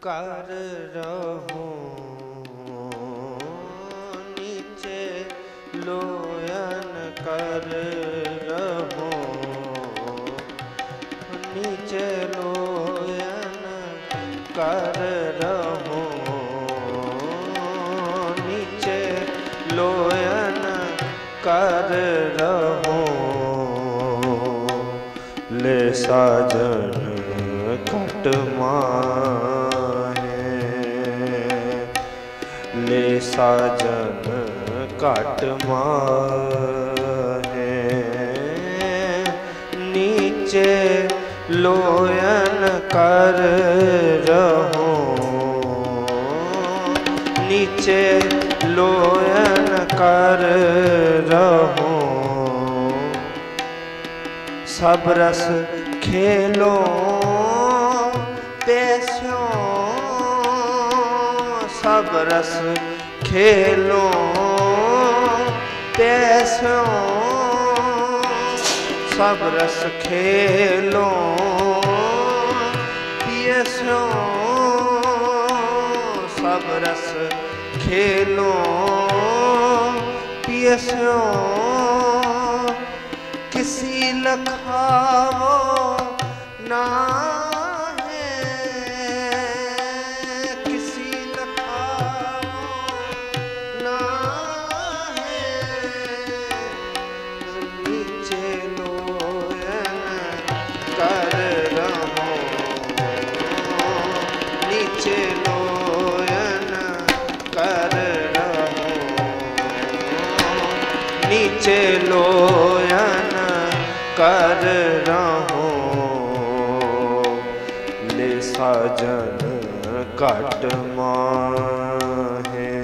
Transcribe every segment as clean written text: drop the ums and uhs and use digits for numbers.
कर रहो नीचे लोयन कर रहो नीचे लोयन कर रहो नीचे लोयन कर रहो ले साजन कट माहे ले साजन कट माहे नीचे लोयन कर रहो नीचे लोयन कर रहो सब रस खेलो पैसों सब रस खेलो पैसों सब रस खेलो पियसों सब रस खेलो पियसों किसी लखावो ना नीचे लोयन कर रहो ले साजन कट माहे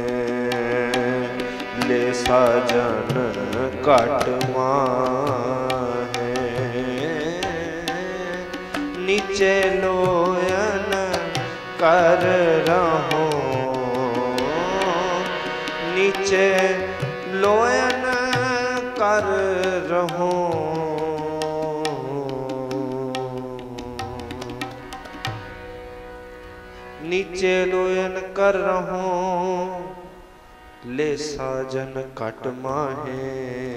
ले साजन कट माहे नीचे लोयन कर रहो नीचे लोयन कर रहो नीचे लोयन कर रहो ले साजन कट माहे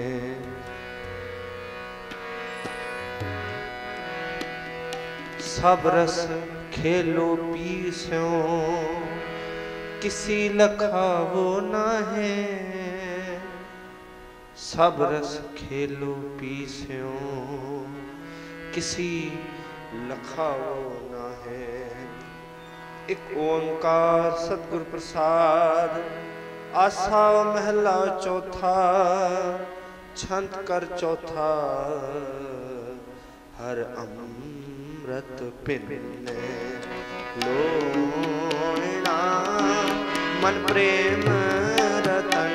सब रस खेलो पीसों किसी लखावो ना है सब रस खेलो पीसों किसी लखाओ ना है। एक ओंकार सतगुर प्रसाद आसा महला चौथा छंत कर चौथा हर अमृत पिन्ने लोना मन प्रेम रतन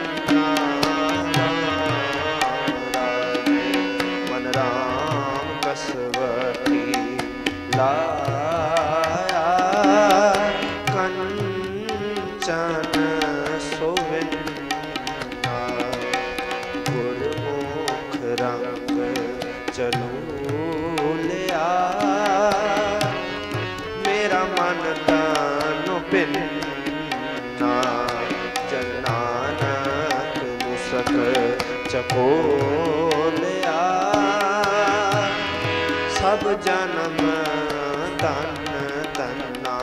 राम कसवती लाया कंचन सोविन्ना गुरमुख रंग चलू लिया मेरा मन तनु पिन्ना जन नानक मुसक चको सब जन्म धन धन्ना।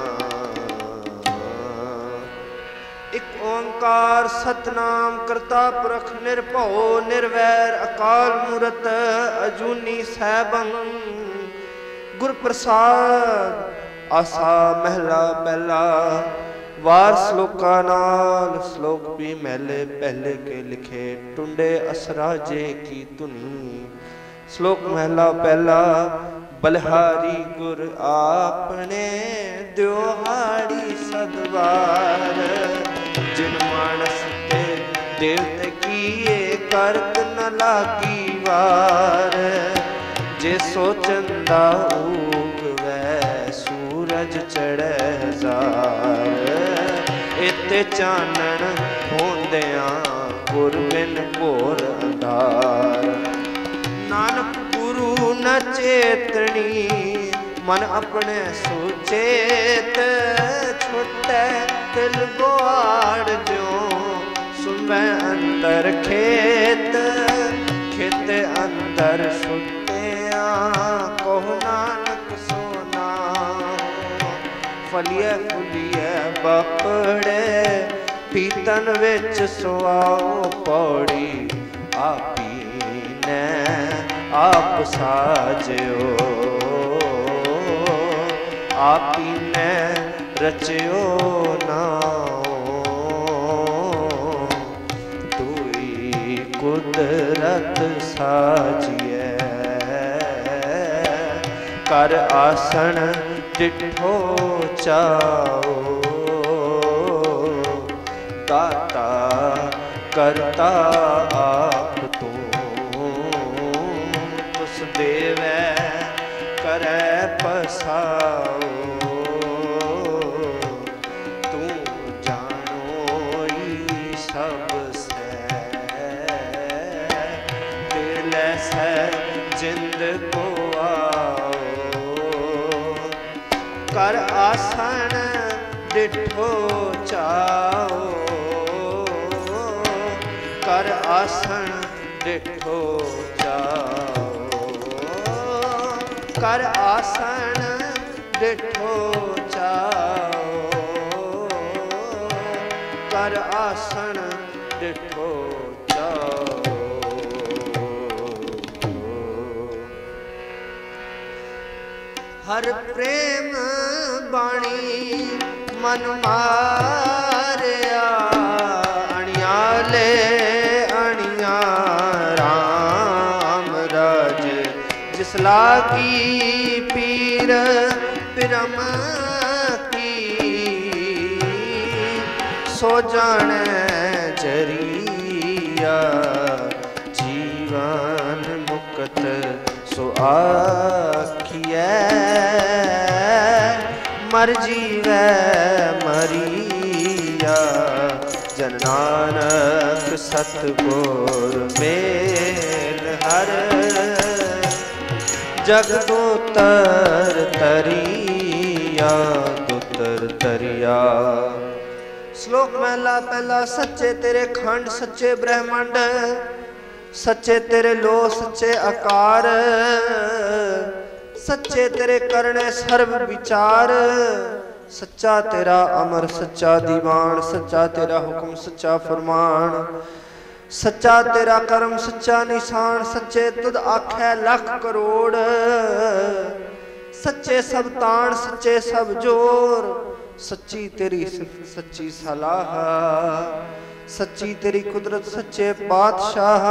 एक ओंकार सतनाम करता पुरख निर्भव निर्वैर अकाल मूरत अजूनी सैभं गुर प्रसाद आसा महला पहला वार श्लोका नाल श्लोक भी महले पहले के लिखे टुंडे असराजे की धुनी। श्लोक महला पहला बलिहारी गुर आपने द्योहाड़ी सदवार जिन मानस के देवते किए करत न लागी वार जे सोचंदा उग वै सूरज चढ़े जार इते चानन होंदियां गुर बिन घोर अंधार। नानक गुरु न चेतनी मन अपने सुचेत छुटे तिल गुआड़ ज्यों सुबह अंदर खेत खेत अंदर सुत्या कोह नानक सोना फलिए फुलिए बपड़े पीतन विच सुआओ पौड़ी आपी ने आप साजो आपी ने रचयो नाओ तूई कुदरत साजिए कर आसन डिठो चाओ दाता करता आप तू तुस देवै करे पसाओ तू जानो ही सब से दिल से जिंद को आओ कर आसन डिठो चाओ कर आसन डिठो चाओ कर आसन डिठो चाओ कर आसन डिठो चाओ हर प्रेम बाणी मन मारिया अणियाले अणिया राम राज जिस लागी पीर पिरम की सो जाने जरिया जीवन मुक्त सो आखिए मर जीवै मरिया जन नानक सतगुर मेल हर जग दोतर तरिया दोतर तरिया। श्लोक महला पहला। सच्चे तेरे खंड सच्चे ब्रह्मंड सच्चे तेरे लो सच्चे आकार सच्चे तेरे करने सर्व विचार सच्चा तेरा अमर सच्चा दीवान सच्चा तेरा हुक्म सच्चा फरमान सच्चा तेरा कर्म सच्चा निशान सच्चे तुद आखे लख करोड़ सच्चे सब तान सच्चे सब जोर सच्ची तेरी सिफत सच्ची सलाह सच्ची तेरी कुदरत सच्चे पातशाह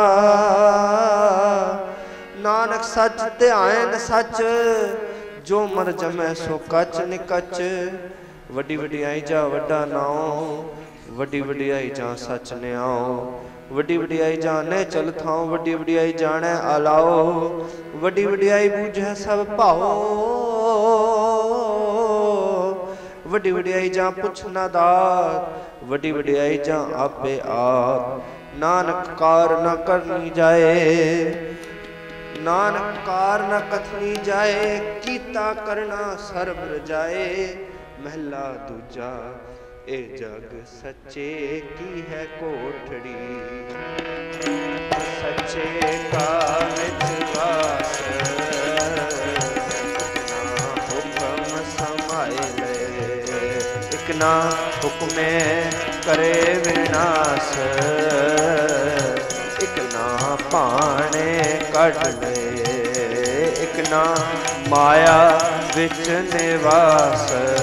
नानक सच ध्यान सच जो मर जमै सो कच निकच वड्डी वड्डियाई जा वड्डा नाओ वड्डी वड्डियाई जा सच न्याओ वड्डी वड्डियाई जाने चल थाओ वड्डी वड्डियाई जाने आलाओ वड्डी वड्डियाई बूझे सब भाओ वड्डी वड्डियाई जा पुछ ना दात वड्डी वड्डियाई जा आपे आप नानक कार न करनी जाए नानक कार न कथनी जाए कीता करना सर्ब रजाए। महला दूजा ए जग सच्चे की है कोठड़ी सच्चे का विश्वास हुक्म समाए एक ना हुक्मे करे विनाश एक ना पाने कट ले एक ना माया विच निवास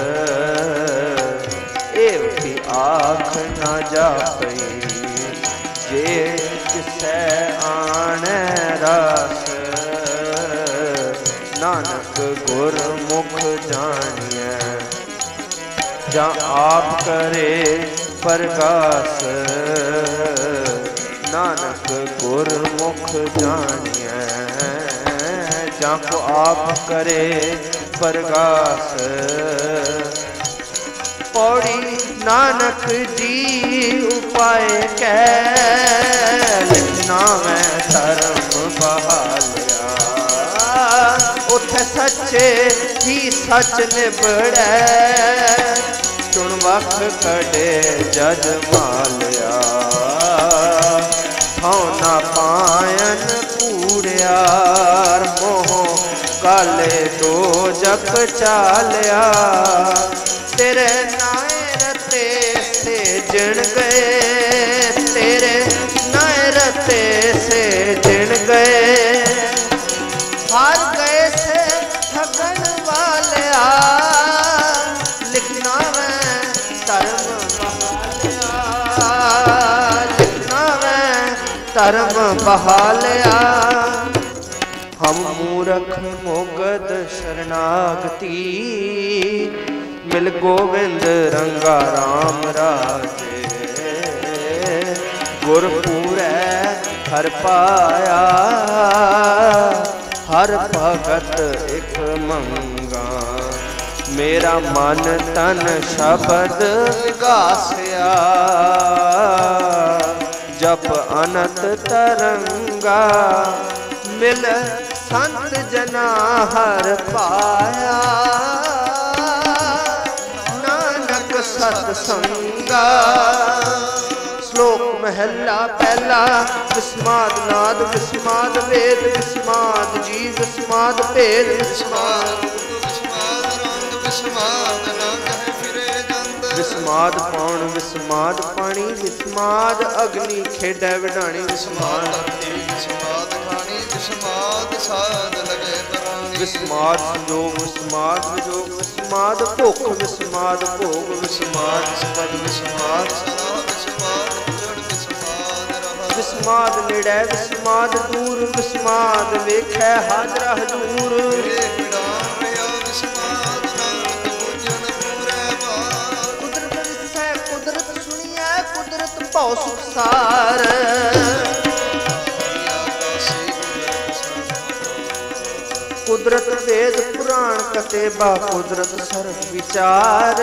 एवं आख न जापई जे किसै आने रास नानक गुरमुख जानिए जा आप करे प्रकाश नानक गुरमुख जानिए जाको आप करे प्रकाश। पौड़ी नानक जी उपाय कैल नाम धर्म बहालिया उठ सच्चे ही सच निबड़ै चुन वख कड़े जज मालिया हाँ ना पायन कूड़ियार मोह काले दो जग चालिया तेरे नाए रते से जिण गए तेरे नाए रते से जिण गए हार गए से ठगन वालिया लिखना मैं धर्म बहालिया लिखना मैं धर्म बहालिया हम मूरख मोगद शरणागति मिल गोविंद रंगा राम राजे गुरपुरै हर पाया हर भगत एक मंगा मेरा मन तन शब्द विगासिया जप अनंत तरंगा मिल संत जना हर पाया नानक सतसंगा श्लोक महला पहला विस्माद नाद विस्माद वेद विस्माद जी विस्माद भेद विस्माद पौन विस्माद पानी विस्माद अग्नि खेडै विडाणी विस्माद विस्माद संजोग विस्माद विजोग विस्माद भुख विस्माद भोग विस्माद सपद विस्माद विस्माद निड़ै विस्माद दूर विस्माद वेखै हाजरा हजूर कुदरत दिसै कुदरत सुनिए कुदरत भौ सुखसार कुदरत वेद पुराण कतेबा कुदरत सर्व विचार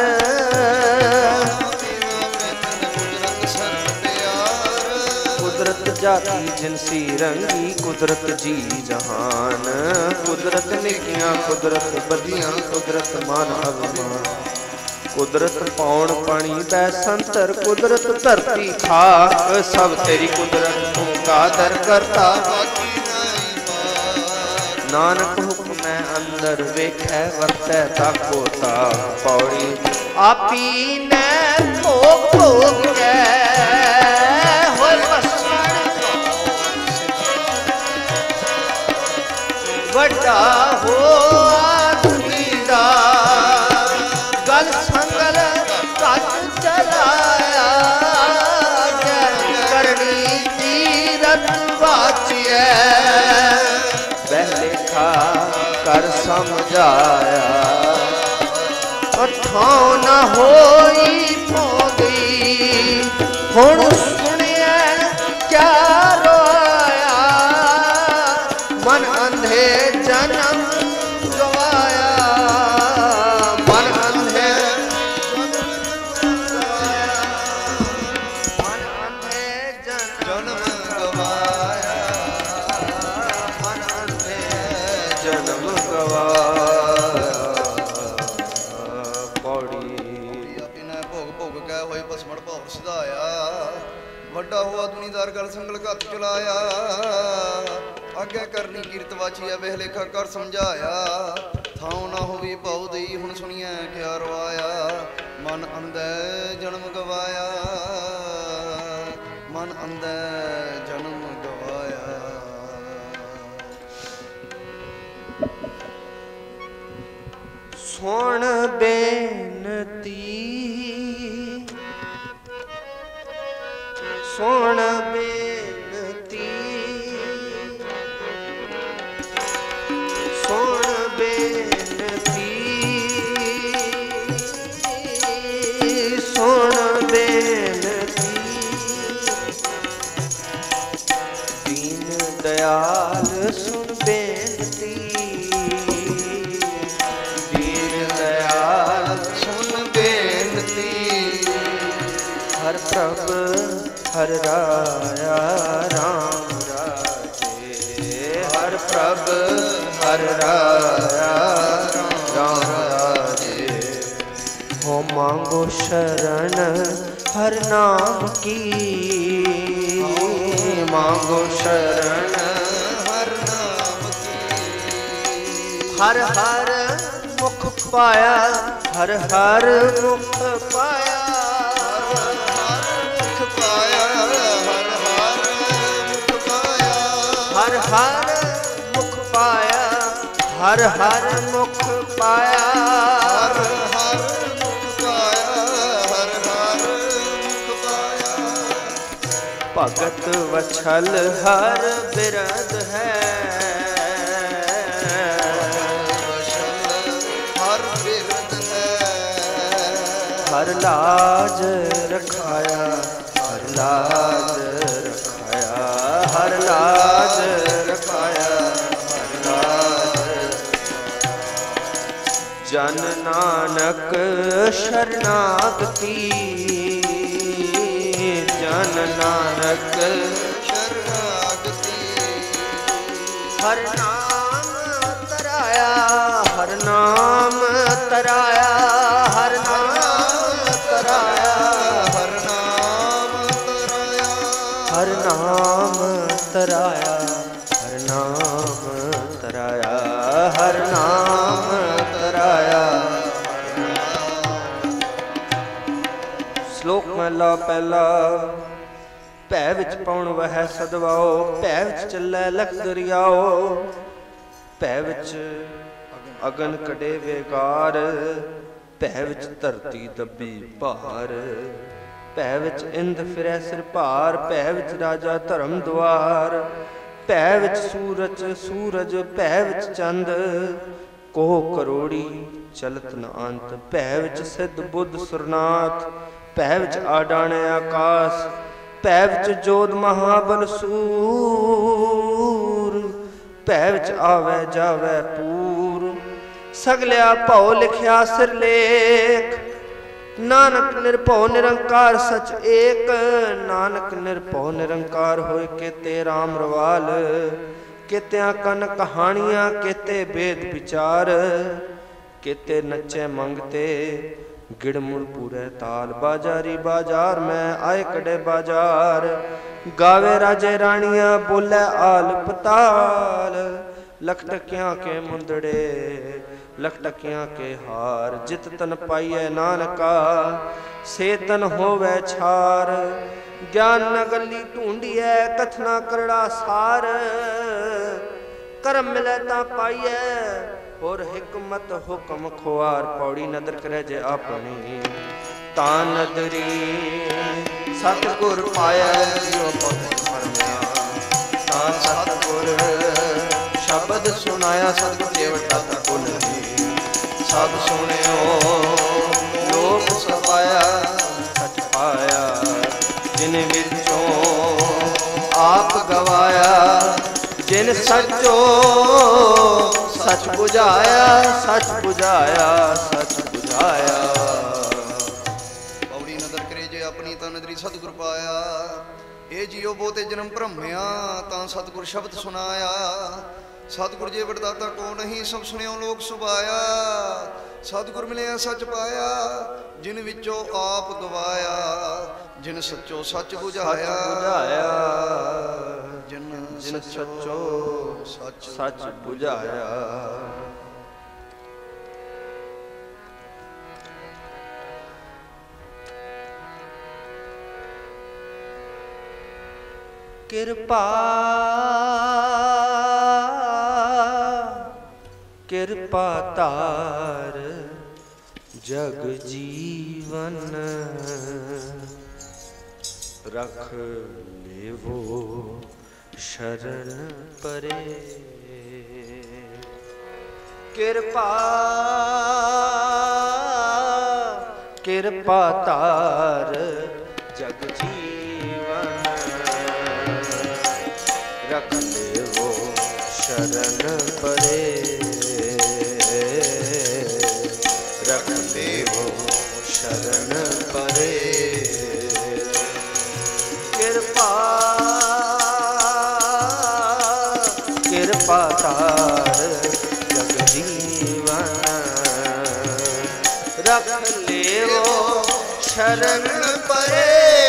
कुदरत जाति जिनसी रंगी कुदरत जी जहान कुदरत निकियां कुदरत बदियां कुदरत मान अभिमान कुदरत पौन पानी बैसंतर कुदरत धरती खाक सब तेरी कुदरत तू कादर करता नानक हुक्म मैं अंदर वेखै वरतै ताको ताक पौड़ी आपी ने भोग भोग के होए पसमण वड्डा हो आदमी दा गल संगल कच चलाया करनी तीरथ वाचिए लेखा कर समझाया अठाओ न होई भोगी हुण सुनिए क्या रोया मन अंधे जन्म गवाया मन अंधे जन्म गवाया जन्म पौड़ी भोग भोग कै होए पसमण भाव सधाया वड्डा हुआ दुनीदार गल संगल घत चलाया आगे करनी कीरत वाचिया वेह लेखा कर समझाया थां ना होवी भाऊ दई हुण सुनिए क्या रोआया मन अंधे जन्म गवाया मन अंधे जन्म गवाया सुन बेनती सुन बेनती सुन बेनती सुन बेनती दीन दयाल सुन बेनती हर प्रभ हर राया राम राजे हर प्रभ हर हर राया राम राजे। हो मांगो शरण हर नाम की, मांगो शरण हर नाम की। हर हर मुख पाया, हर हर मुख पाया, हर हर मुख पाया, हर हर मुख पाया, हर हर मुख पाया, हर हर मुख पाया। भगत वछल हर बिरद है, हर बिरद है। हर लाज रखाया, हर लाज रखाया, हर लाज रखाया, हर लाज। जन नानक शरणागति, जन नानक शरणागति। हर नाम तराया, हर नाम तराया, हर नाम तराया, हर नाम तराया, हर नाम तराया, हर नाम तराया, हर नाम तराया। श्लोक महला पहला। भै विच पौण वह सदवाओ, भै विच चलै लख दरियाओ। भै विच अगन कड़े वेगार, भै विच धरती दबी भार। भै विच इंद फिरै सिर भार, भै विच राजा धर्म द्वार। भै विच सूरज सूरज, भै विच चंद कोह करोड़ी चलत न अंत। भै विच सिद्ध बुद्ध सुरनाथ, भै विच आडाणे आकाश। भै विच जोध महाबल सूर, भै विच आवे जावे पूर। सगलिया भौ लिखिया सिर लेख, नानक निर्भौ निरंकार सच एक। नानक निर्भौ निरंकार होए केते राम रवाल। केत्या कन कहानियां केते भेद विचार। केते नचे मंगते गिड़मुड़ पूरे ताल। बाजारी बाजार में आए कड़े बाजार। गावे राजे रानियां बोले आल पताल। लख टकियां के मुंदड़े लख टकियां के हार। जित तन पाइए नानका से तन होवे छार। ज्ञान न गली ढूंढिए कथना करड़ा सार। करम मिले ता पाइए और हिकमत हुक्म खुआर। पौड़ी नदर करे जे अपनी ता नदरी। सतगुर पाया जियो पद परमिया ता सतगुर। शब्द सुनाया सतगुर देवता तकुल। सब सुनियो लोक सपाया सच पाया। जिन विचों आप गवाया। जिन सचो सच बुझाया सच बुझाया सच बुझाया। पौड़ी नदर करे जे अपनी ता नदरी सतगुर पाया। ए जियो बहुते जन्म भ्रमिया ता सतगुर शब्द सुनाया। सतगुर जे वरदाता को नहीं सब सुनियो लोक सुभाया। सतगुर मिलिया सच पाया। जिन विचों आप गवाया। जिन सचो सच बुझाया। जिन सचो सच सच बुझाया। कृपा कृपा तार जग जीवन। रख लेवो शरण परे। कृपा कृपा तार जग जीवन। रख लेवो शरण परे। रख लेवो शरण परे। कृपा कृपा तार रख लेवो शरण परे,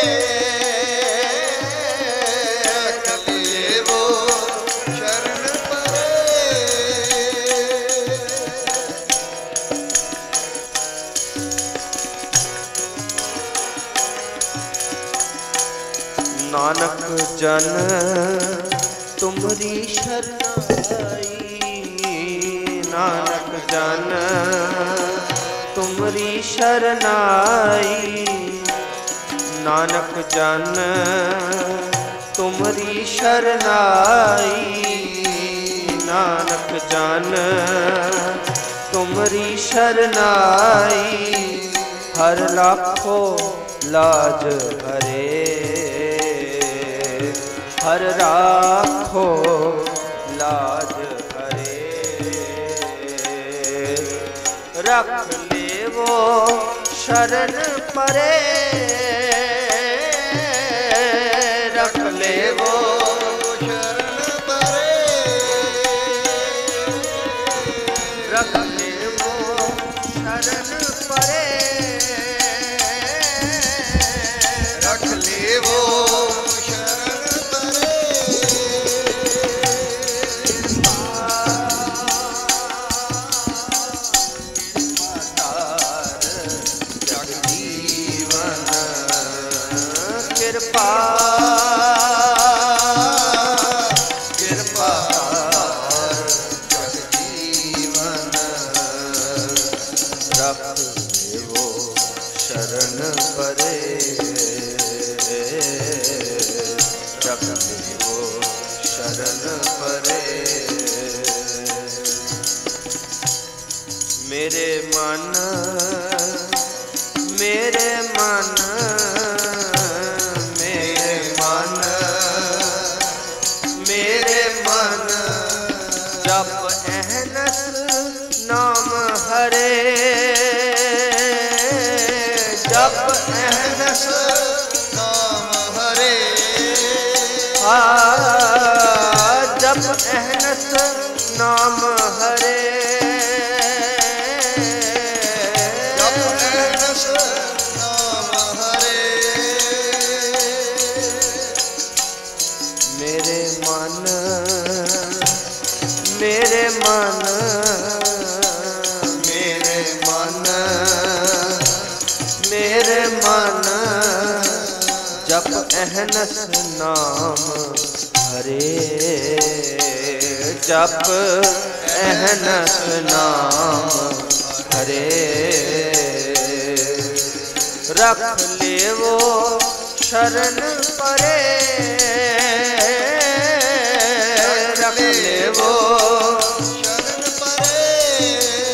रख लेवो शरण परे। नानक जन तुमरी शरणाई, नानक जन तुमरी शरणाई, नानक जन तुमरी शरणाई, नानक जन तुमरी शरणाई। हर राखो लाज हरे, हर राखो लाज हरे, रख लेवो शरण परे, रख लेवो शरण परे, रख लेवो शरण परे, रख लेवो शरण परे। जगजीवन कृपा, कृपा जगजीवन, रख लेवो शरण परे, रख लेवो शरण परे। मेरे मन, मेरे मन, मेरे मन, मेरे मन, जप अहनस नाम हरे, जप अहनस नाम हरे, जप अहनस नाम हरे, जप अहनस नाम हरे। मेरे मन, मेरे मन, मेरे मन, मेरे मन, जप अहनस नाम हरे, जप अहनस नाम हरे, रख लेवो शरण परे, रख लेवो शरण परे।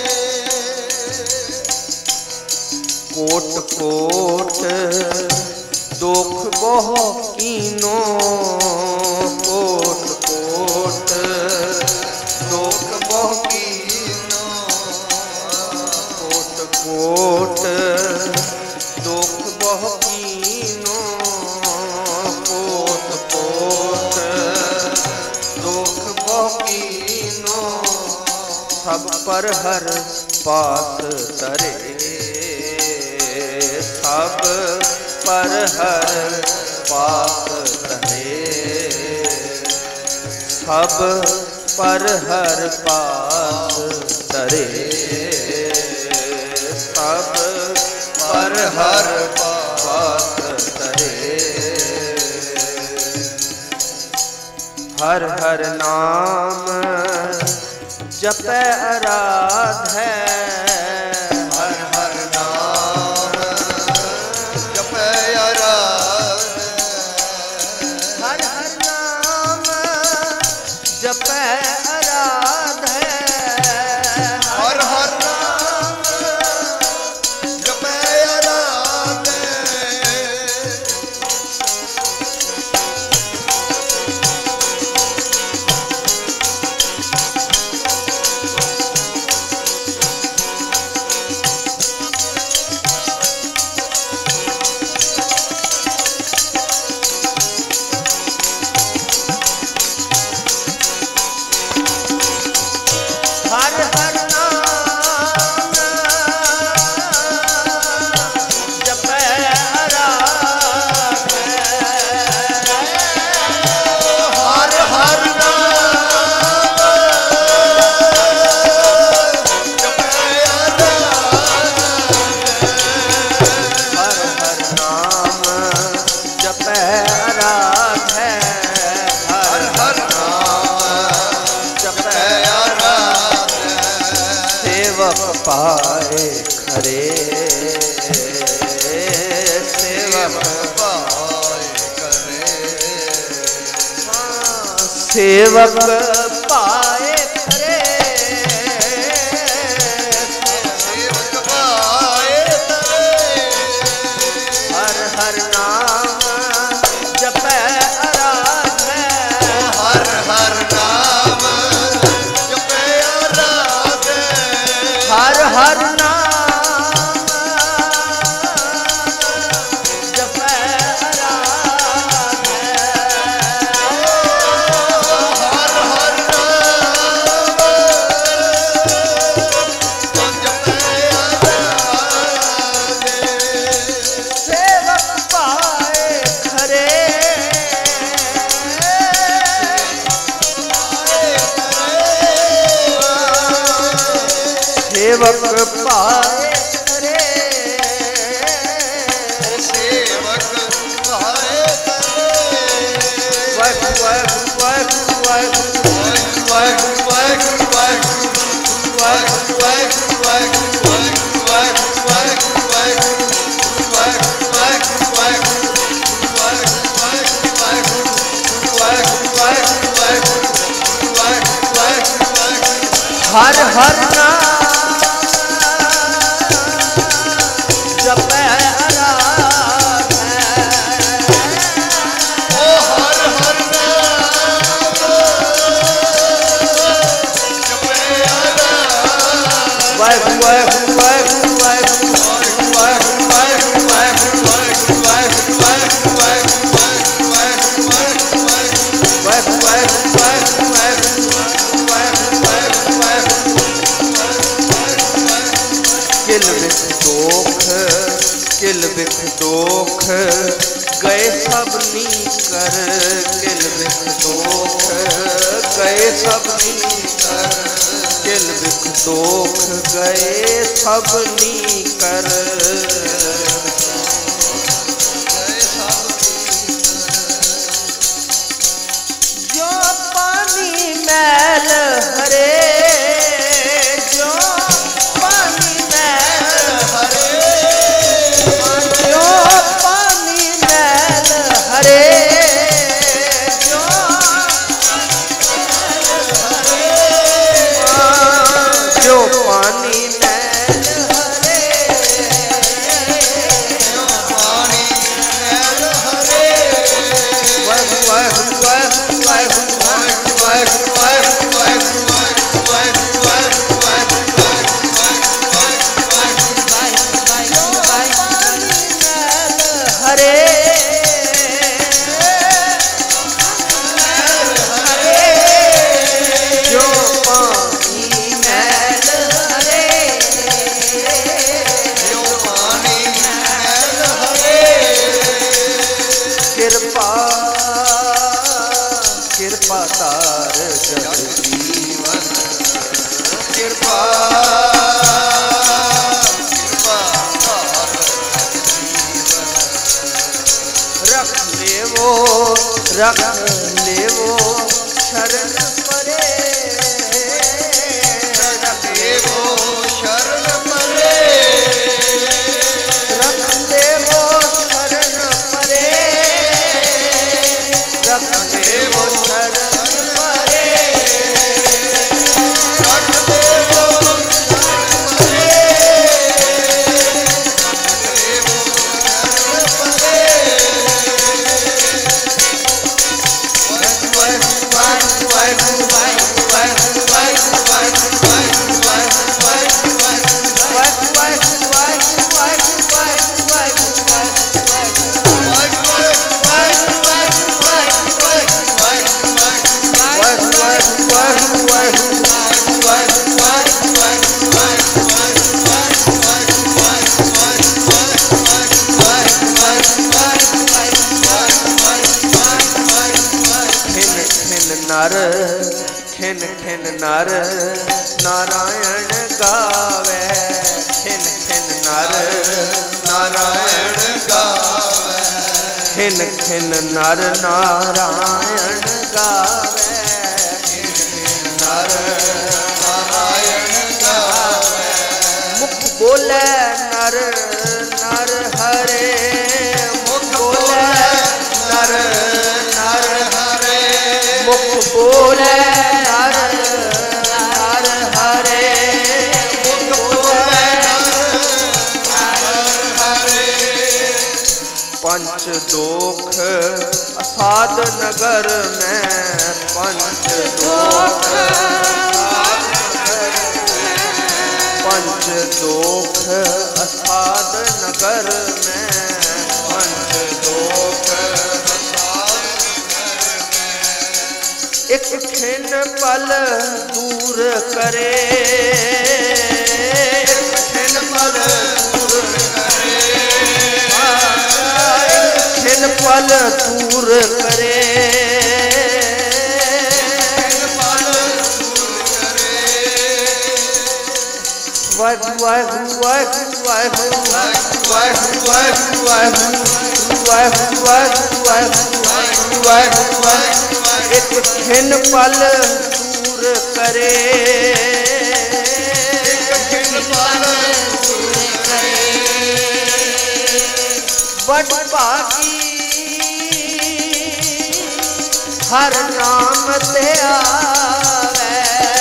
कोट कोट दुख बोह कीनो, कोट कोट दुख बोह कीनो, कोट कोट दुख बोह कीनो, कोट कोट दुख बोह कीनो। सब पर हर पास तरे, सब पर हर पास तरे, सब पर हर पास तरे, सब पर हर पास तरे। हर हर नाम जपै आराधै, हर हर नाम जपै आराधै, हर हर नाम जपै आराधै, हर हर नाम जपै आराधै। पाए खरे, सेवक पाए करे, सेवक पाए खरे, सेवक पाए करे, हर हर नाम जपै आराधै, हर हर नाम जपै आराधै, हर हर नाम जपै आराधै, हर हर नाम जपै आराधै, सेवक पाए खरे, सेवक पाए खरे, सेवक पाए करे, वाहिगुरु वाहिगुरु वाहिगुरु वाहिगुरु वाहिगुरु वाहिगुरु वाहिगुरु वाहिगुरु वाहिगुरु वाहिगुरु वाहिगुरु वाहिगुरु हर हर नाम जपै आराधै, ओ हर हर नाम जपै आराधै, वाहिगुरु वाहिगुरु वाहिगुरु वाहिगुरु किल बिख दोख, किल बिख दोख गए सब नी कर, किल बिख दोख गए सब नी कर, किल बिख दोख गए सब नी कर, जो पानी मैल हरे, जो पानी मैल हरे, जो पानी मैल हरे, जो जो पानी मैल हरे, पानी मैल हरे, वाहिगुरु वाहिगुरु वाहिगुरु वाहिगुरु हरे, जो पानी मैल हरे, जो पानी मैल हरे, कृपा कृपा तार जग जीवन, कृपा कृपा तार रख लेवो रख लेवो शरण परे, रख देवो शरण परे, रख लेवो शरण परे, रख लेवो शरण परे, रख देवो शरण परे, देवो शरण परे, वाहिगुरु वाहिगुरु वाहिगुरु वाहिगुरु वाहिगुरु वाहिगुरु वाहिगुरु वाहिगुरु वाहिगुरु नर खिन खिन नर नारायण गावे, खिन खिन नर नारायण गावे, खिन खिन नर नारायण गावे, खिन खिन नर नारायण गावे, बोले नर नर हरे, मुख बोले नर नर हरे, मुख बोले नर नर हरे, मुख बोले नर हरे। पंच दोख असाध नगर में, पंच दोख पंच दोख असाध नगर में, पंच दोख एक खिन पल दूर करे, एक खिन पल दूर करे, एक खिन पल दूर करे, वाहिगुरू वाहिगुरू वाहिगुरू वाहिगुरू वाहिगुरू वाहिगुरू वाहिगुरू वाहिगुरू वाहिगुरू। एक खिन पल दूर करे, एक खिन पल दूर करे, बड़ भागी हर नाम ते आवे,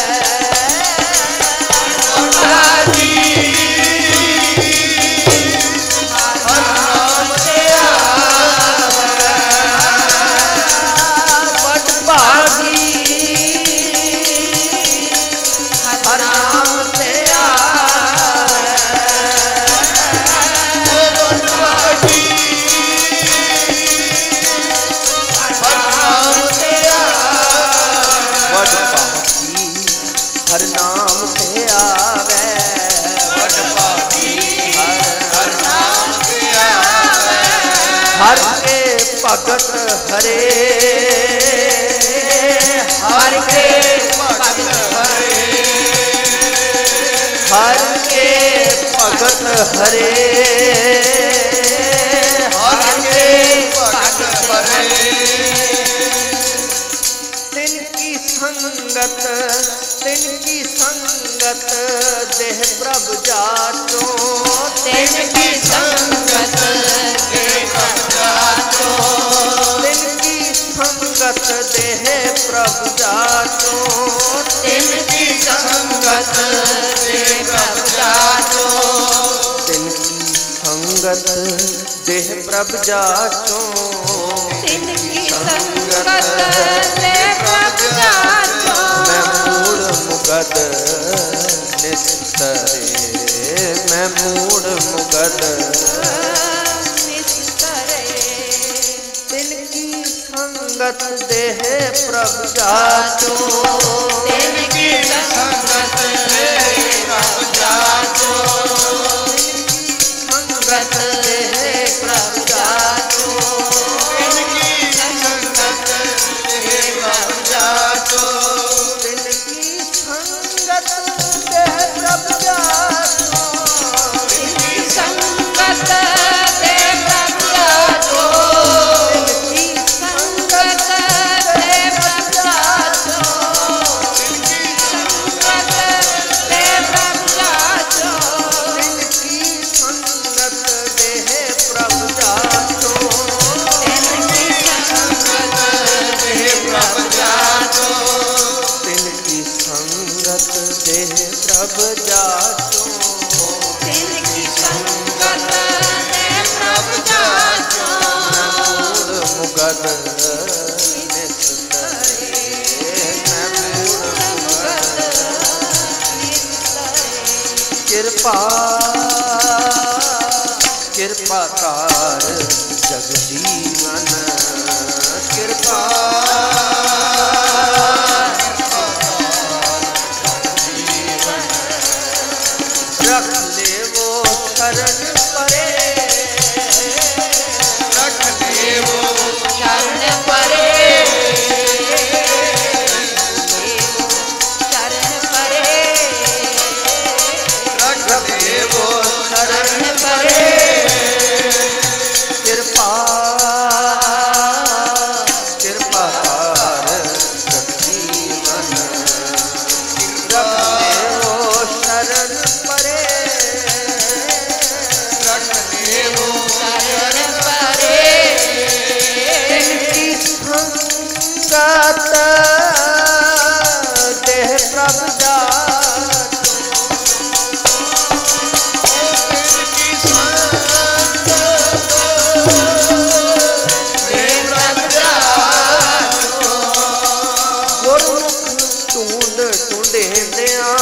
हर नाम से आवे, बड़ भागी हर नाम से आवे, हर के भगत हरे, हर के भगत हरे, हर के भगत हरे, हर के भगत हरे। तिनकी संगत तिनकी संगत देह प्रभ जाचो, तिनकी संगत देह प्रभ जाचो, तिनकी संगत देह प्रभ जाचो, तिनकी संगत देह प्रभ जाचो, तिनकी संगत देह प्रभ जाचो, तिनकी संगत देह प्रभ जाचो। मैं मूढ़ मुगद निस्तरे, मैं मूढ़ मुगद निस्तरे, तिनकी संगत देह प्रभ जाचो, तिनकी संगत देह प्रभ जाचो, संगत देह प्रभ जाचो, तिनकी संगत देह प्रभ जाचो, तिनकी संगत देह प्रभ जाचो, तिनकी संगत देह प्रभ जाचो, तिनकी संगत देह प्रभ जाचो, तिनकी संगत देह प्रभ जाचो, तिनकी संगत देह प्रभ जाचो, तिनकी संगत देह प्रभ जाचो, तिनकी संगत देह प्रभ जाचो, तिनकी संगत देह प्रभ जाचो। मूढ़ मुगद निस्तरे, मैं मूढ़ मुगद निस्तरे। कृपा कृपा तार जग जीवन, कृपा रख ले वो शरण परे, रख ले वो शरण परे, शरण परे, रख ले वो शरण परे। कृपा कृपा तत देह प्रभ जात गुरमुख ढूंढ ढूंढेंदिया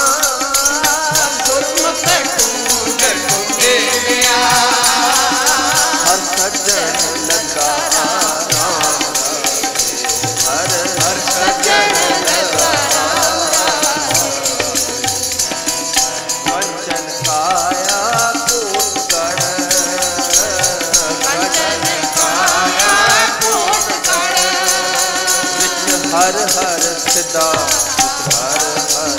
गुरमुख ढूंढ ढूंढेंदिया हर सज्जन लगा राम हर हर सज्जन लगा कंचन काया कोटगढ़ कंचन काया कोटगढ़ विच हर हर सिदा हर हर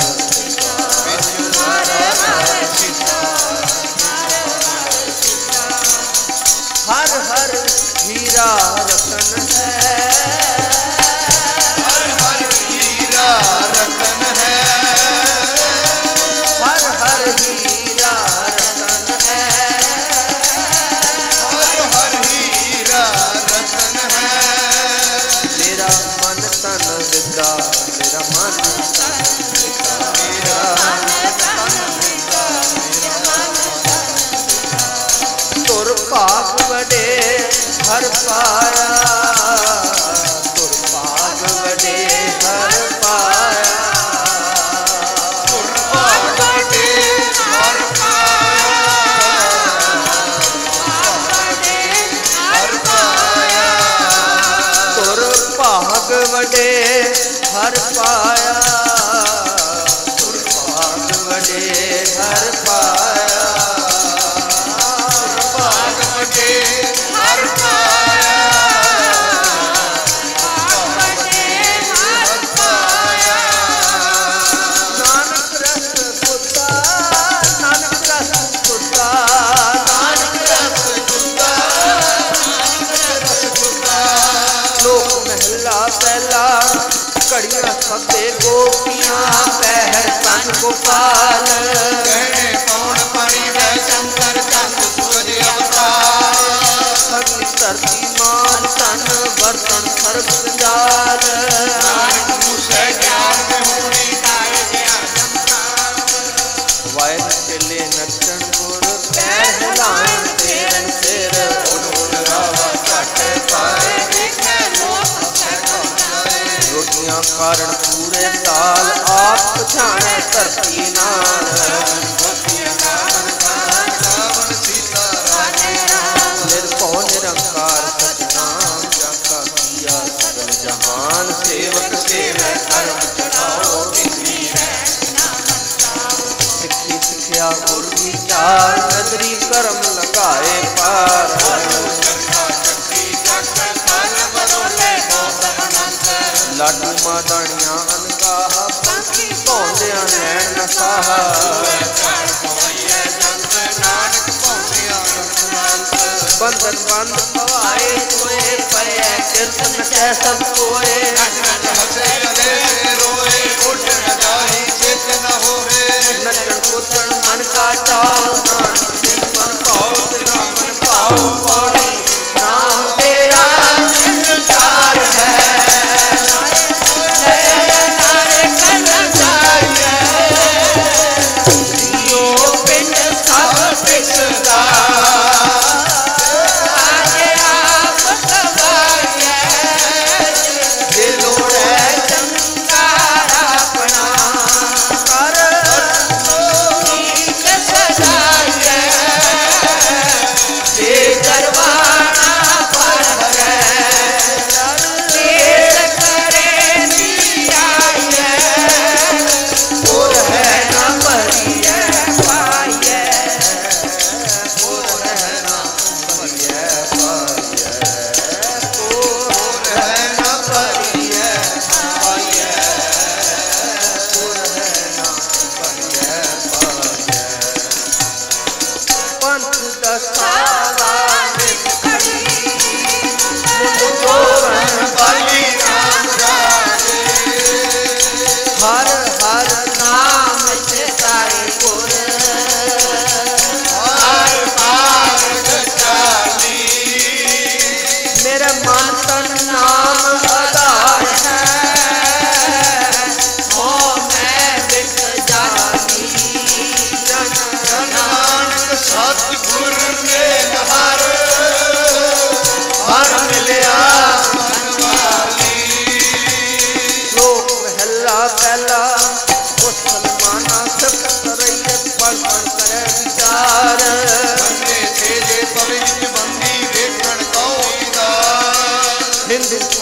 हर हर हीरा रतन है हर हर हीरा रतन है हर हर हीरा रतन है हर हर हीरा रतन है मेरा मन तन विदा मेरा मन तन विदा मेरा मन तन विदा तुर भाग वडे हर पाया तुर भाग वडे हर पाया तुर भाग वडे हर पाया हर पाया तुर भाग वडे हर पाया तुर भाग वडे हर पाया भाग वडे हर पाया भाग वडे हर पाया नानक रस सुता नानक रस सुता नानक रस सुता नानक रस सुता लोक महला पहला कड़ियां सबे गोपियां पहर तन गोपाल कहने पौन पानी है शंकर तन सूरज अवतार धरती धरती मान तन बर्तन सर्व जंजाल नानक मुझे ज्ञान में होने काय ज्ञान वायर चले नचन गुर पैर हिलाएं तेरन सिर उड़ उड़ रावा चट पाए रोटियां कारण पूरे ताल आप पछाणे धरती नाल निर्भौ निरंकार सतनाम जाका किया सकल जहान सेवक सेवै कर्म चढ़ाओ सिक्खी सिखिया गुर विचार नदरी कर्म लगाए पार लाडू मादानियां अनगाह पंखी पौंदियां नैन नसाहा बंधन बंद हवाए सोए पए कीर्तन कह सब कोए नचन कुचन मन का चाल मन पाओ मन पाओ पौड़ी नाम तेरा निरंकार है मेरे मन तन नाम आधार है।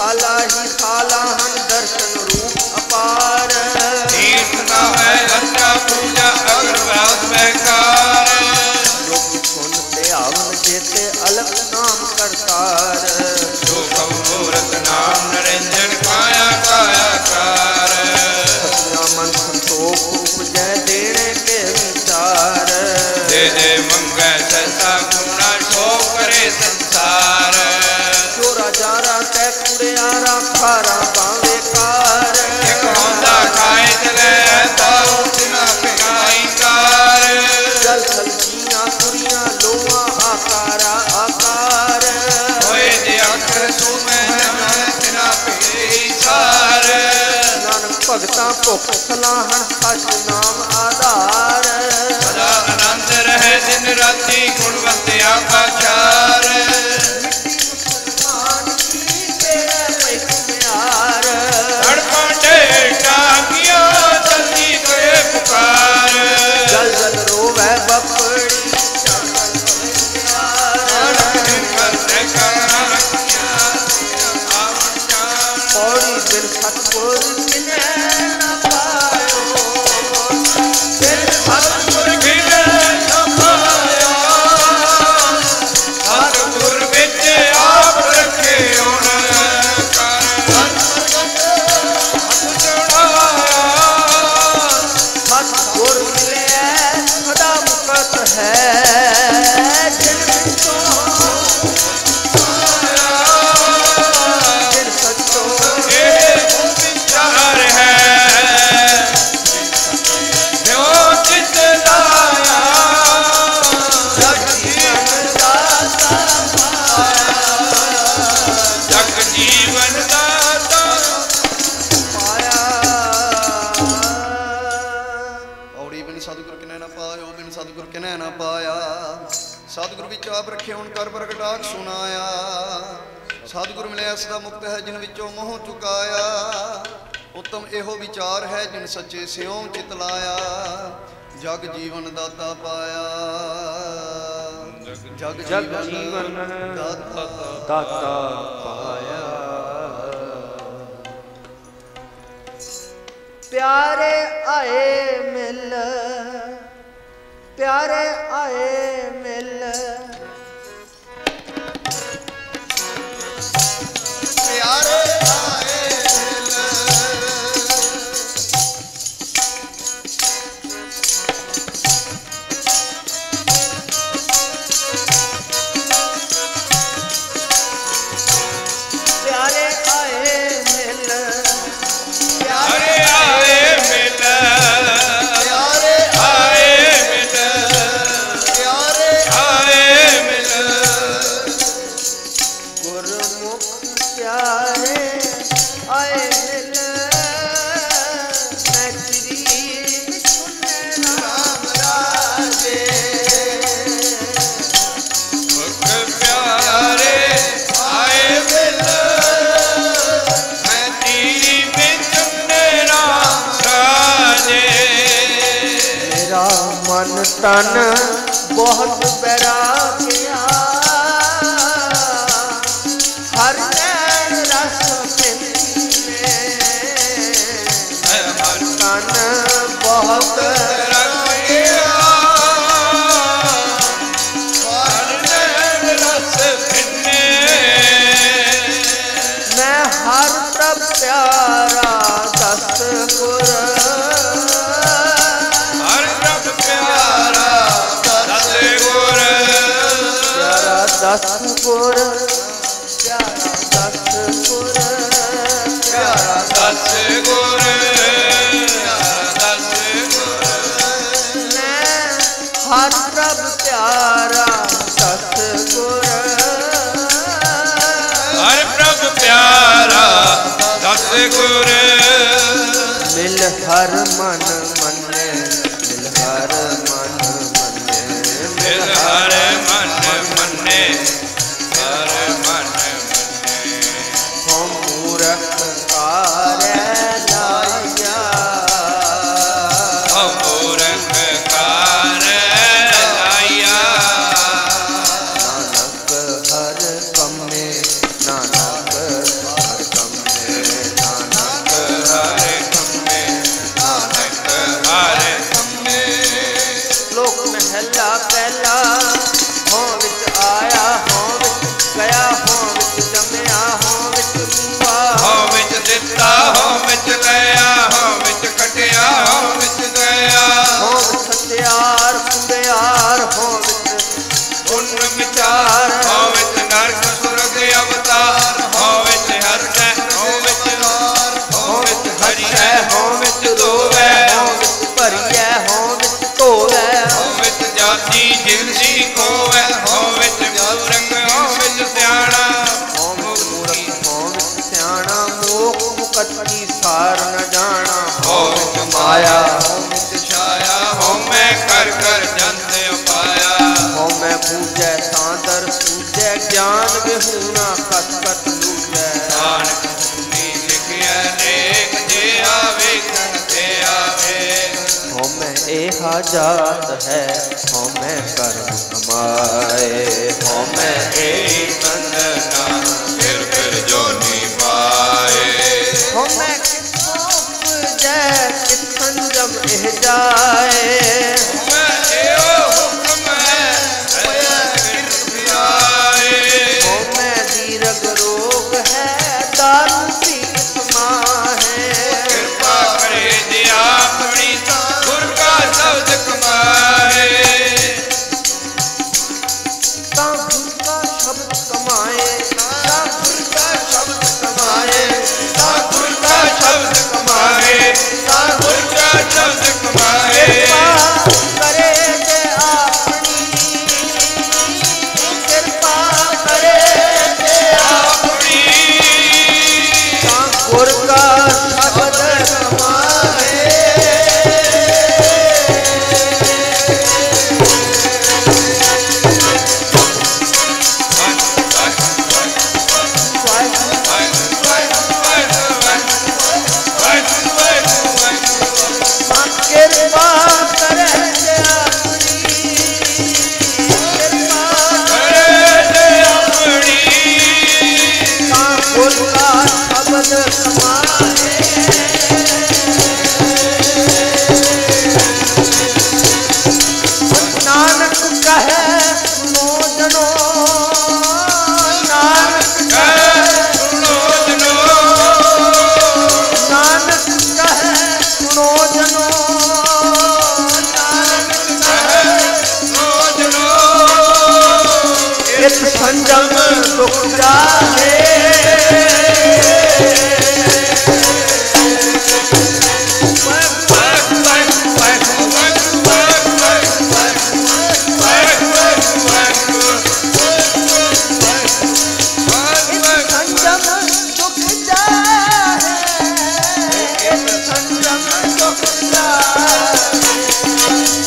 ਸਾਲਾ ਹੀ ਸਾਲਾ ਹਨ ਦਰਸ਼ਨ ਰੂਪ ਅਪਾਰ ਤੀਰਥ ਨਾਮੈ ਅਰਚਾ ਪੂਜਾ ਅਗਰਵਾਦ ਬੈਕਾਰ ਲੋਕ ਸੁਨ ਤੇ ਆਵਨ ਜੇਤੇ ਅਲਖ ਨਾਮ ਕਰਤਾਰ ਜੋ ਕਉ ਮੂਰਤ ਨਾਮ ਨਰਿੰਜਨ ਕਾਇਆ ਕਾਇਆ ਕਾਰ ਸਤਿਆ ਮਨ ਸੰਤੋਖ ਉਪਜੈ ਦੇਣੇ ਕੇ ਵਿਚਾਰ ਦੇ ਦੇ ਮੰਗੈ ਸੈਸਾ ਗੁਣਾ ਸ਼ੋ ਕਰੇ ਸੰਸਾਰ ਜੋ ਰਾਜਾ ਰਾਤੈ ਕੁੜਿਆਰਾ ਖਾਰਾ ਬਾਵੇ ਕਾਰ ਇਕ ਹੁੰਦਾ ਖਾਏ ਚਲੇ ਤਾਉ ਤਿਨਾ ਪਿਆਈ ਕਾਰ ਜਲ ਥਲ ਜੀਆਂ ਕੁੜੀਆਂ ਲੋਆ ਆਕਾਰਾ ਆਕਾਰ ਹੋਏ ਜੇ ਅੱਖਰ ਸੁਮੈ ਜਮੈ ਤਿਨਾ ਪਿਆਈ ਸਾਰ ਨਾਨਕ ਭਗਤਾਂ ਭੁਖ ਸਲਾਹਣ ਸਚ ਨਾਮ ਆਧਾਰ ਸਦਾ ਆਨੰਦ ਰਹੇ ਦਿਨ ਰਾਤੀ ਗੁਣਵੰਤਿਆ ਪਾਚਾਰ ਮੁਸਲਮਾਨ ਕੀ ਤੇਰੇ ਭਇ ਪਿਆਰ ਅੜਪਾਂਡੇ ਟਾਕੀਆਂ ਜਲਦੀ ਕਰੇ ਪੁਕਾਰ ਜਲ ਜਲ ਰੋਵੈ ਬਪੜੀ ਚੱਲ ਪਿਆਰ ਕਰਤੇ ਕਰਨਾ ਰੱਖਿਆ ਆਵਣ ਜਾਣ ਪੌੜੀ ਬਿਨ ਸਤਿਗੁਰ ਕਿਨੈ ਨਾ ਪਾਇਓ ਬਿਨ ਸਤਿਗੁਰ ਖਿਲੇ ਸਮਾਇਆ ਸਤਿਗੁਰ ਵਿੱਚ ਆਪ ਰੱਖੇ ਹੁਣ ਕਰ ਹੱਥ ਚੜਾਇਆ ਸਤਿਗੁਰ ਮਿਲਿਆ ਸਦਾ ਮੁਕਤ ਹੈ ਜਿਨ ਵਿੱਚੋਂ ਜਿਨ ਸਚੋ ਇਹ ਵਿਚਾਰ ਹੈ ਜੋ ਚਿਤ ਲਾਇਆ ਜਗ ਜੀਵਨ ਦਾਤਾ ਜਗ ਜੀਵਨ ਦਾਤਾ ਪਾਇਆ ਔੜੀ ਬਿਨ ਸਤਿਗੁਰ ਕਿਨੈ ਨਾ ਪਾਇਓ ਬਿਨ ਸਤਿਗੁਰ ਕਿਨੈ ਨਾ ਪਾਇਆ ਸਤਿਗੁਰ ਵਿੱਚ ਆਪ ਰੱਖੇ ਹੁਣ ਕਰ ਪ੍ਰਗਟਾਕ ਸੁਣਾਇਆ ਸਤਿਗੁਰ ਮਿਲਿਆ ਸਦਾ ਮੁਕਤ ਹੈ ਜਿਨ ਵਿੱਚੋਂ ਮੋਹ ਚੁਕਾਇਆ ਉਤਮ ਇਹੋ ਵਿਚਾਰ ਹੈ ਜਿਨ ਸੱਚੇ ਸਿਉ ਚਿਤ ਲਾਇਆ ਜਗ ਜੀਵਨ ਦਾਤਾ ਪਾਇਆ ਜਗ ਜਗ ਜੀਵਨ ਦਾਤਾ ਦਾਤਾ ਪਾਇਆ ਪਿਆਰੇ ਆਏ ਮਿਲ ਪਿਆਰੇ ਆਏ ਮਿਲ ਪਿਆਰੇ ਆਏ ਮਿਲ ਪਿਆਰੇ ਆਏ ਮਿਲ ਅਰੇ ਆਏ ਮਿਲ ਪਿਆਰੇ ਆਏ ਮਿਲ ਪਿਆਰੇ ਆਏ ਮਿਲ ਗੁਰਮੁਖ ਪਿਆਰੇ ਆਏ ਮਿਲ ਮੈਂ ਤੇਰੀ ਸੁਣੇ ਰਾਮ ਰਾਜੇ ਮੁਖ ਪਿਆਰੇ ਆਏ ਮਿਲ ਮੈਂ ਤੇਰੀ ਵਿੱਚ ਰਾਮ ਰਾਜੇ ਮੇਰਾ ਮਨ ਤਨ ਬਹੁਤ ਬੈਰਾਗਿਆ ਹਰ ਨੈਣ ਰਸ ਪਿੰਨੇ ਮਨ ਤਨ ਬਹੁਤ ਰੱਖਿਆ ਹਰ ਨੈਣ ਰਸ ਫਿਰਨੇ ਮੈਂ ਹਰ ਪ੍ਰਭ ਪਿਆਰਾ ਦਸ ਗੁਰ ਹਰ ਪ੍ਰਭ ਪਿਆਰਾ ਦਸ ਗੁਰ ਪਿਆਰਾ ਦਸ ਗੁਰ ਪਿਆਰਾ ਦਸ ਗੁਰ ਪਿਆਰਾ ਦਸ ਗੁਰ ਦਸ ਗੁਰ ਮੈਂ ਹਰ ਪ੍ਰਭ ਪਿਆਰਾ ਦਸ ਗੁਰ ਹਰ ਪ੍ਰਭ ਪਿਆਰਾ ਦਸ ਗੁਰ ਮਿਲ ਹਰ ਮਨ ਮੰਨੇ ਮਿਲ ਹਰ ਮਨ ਮੰਨੇ ਮਿਲ ਹਰ ਮਨ ਮੰਨੇ ਹਰ ਮਨ ਮੰਨੇ ਹਉ ਮੂਰਖ ਕਾਰੈ ਲਾਇਆ ਅਪੂਰਖ ਕਾਰ ਲਾਇਆ ਨਾਨਕ ਹਰ ਕੰਮੇ ਨਾਨਕ ਹਰ विचार हौ विच नरक सुरग अवतार हौ विच हसै हौ विच हौ विच हसै हौ विच रोवै हौ विच भरियै हौ विच धोवै हौ विच जाति जिंदी खोवै हौ विच मूरख हौ विच सियाणा हौ विच मूरख हौ विच सियाणा मोख मुकत की सार न जाना हौ विच माया हौ विच छाया हौ मैं कर कर जंत उपाया हौ मैं पूजै तांदर सूझै ज्ञान विहूना कत कत लूझै नानक सुनी लिखिया लेख जे आवेखन ते आवेख हौ मैं एहा जात है हौ मैं कर्म कमाए हौ मैं एही बंधना फिर जोनी पाए हौ मैं किसको उपजै किस संजम एह जाए मैं एहो हुक्म है हौ मैं दीर्घ रोग है दारू पी समाहे कृपा करे दिया अपनी गुर का शब्द कमाए ता गुर का शब्द कमाए ता गुर का शब्द कमाए ता गुर का शब्द कमाए ता गुर का शब्द कमाए कृपा करे दे अपनी कृपा करे दे अपनी ता गुर का शब्द कमाए कृपा करे दे अपनी कृपा करे दे अपनी ता गुर का शब्द कमाए नानक कहे सुनो जनो नानक कहे सुनो जनो नानक कहे सुनो जनो नानक कहे सुनो जनो इस संजम दुख जाहे संजम दुख जाहे इस संजम दुख जाहे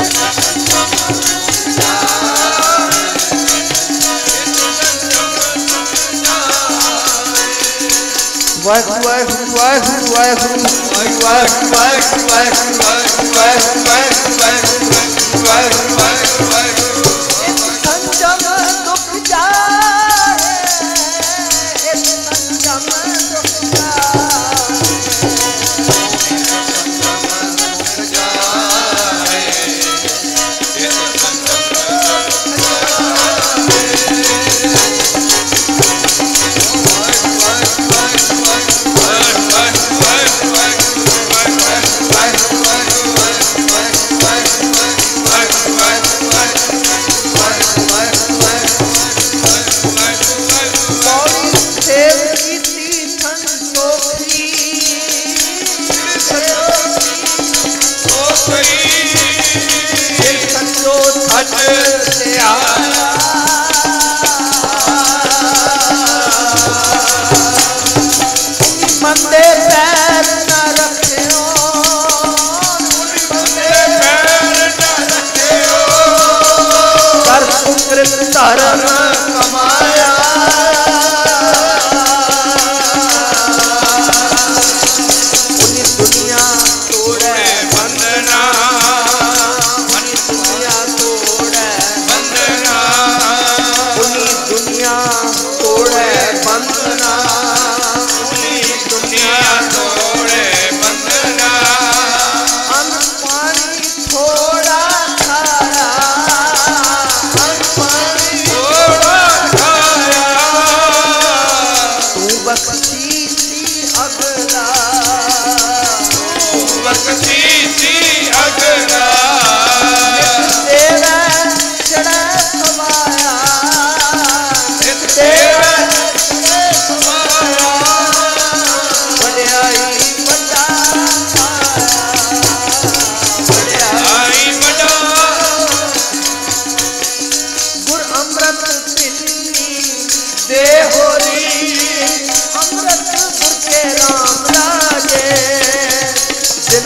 वाहिगुरू वाहिगुरू वाहिगुरू वाहिगुरू वाहिगुरू वाहिगुरू वाहिगुरू वाहिगुरू इस संजम दुख जाए इस संजम दुख मंदे पैर न रखियो कर सुकृत धर्म कमाया उन्हीं दुनिया तोड़े बंदना उन्हीं दुनिया तोड़े बंदना उन्हीं दुनिया तोड़े बंदना दुनिया तोड़े बंदना अन्न पानी थोड़ा खाया अन्न पानी थोड़ा खाया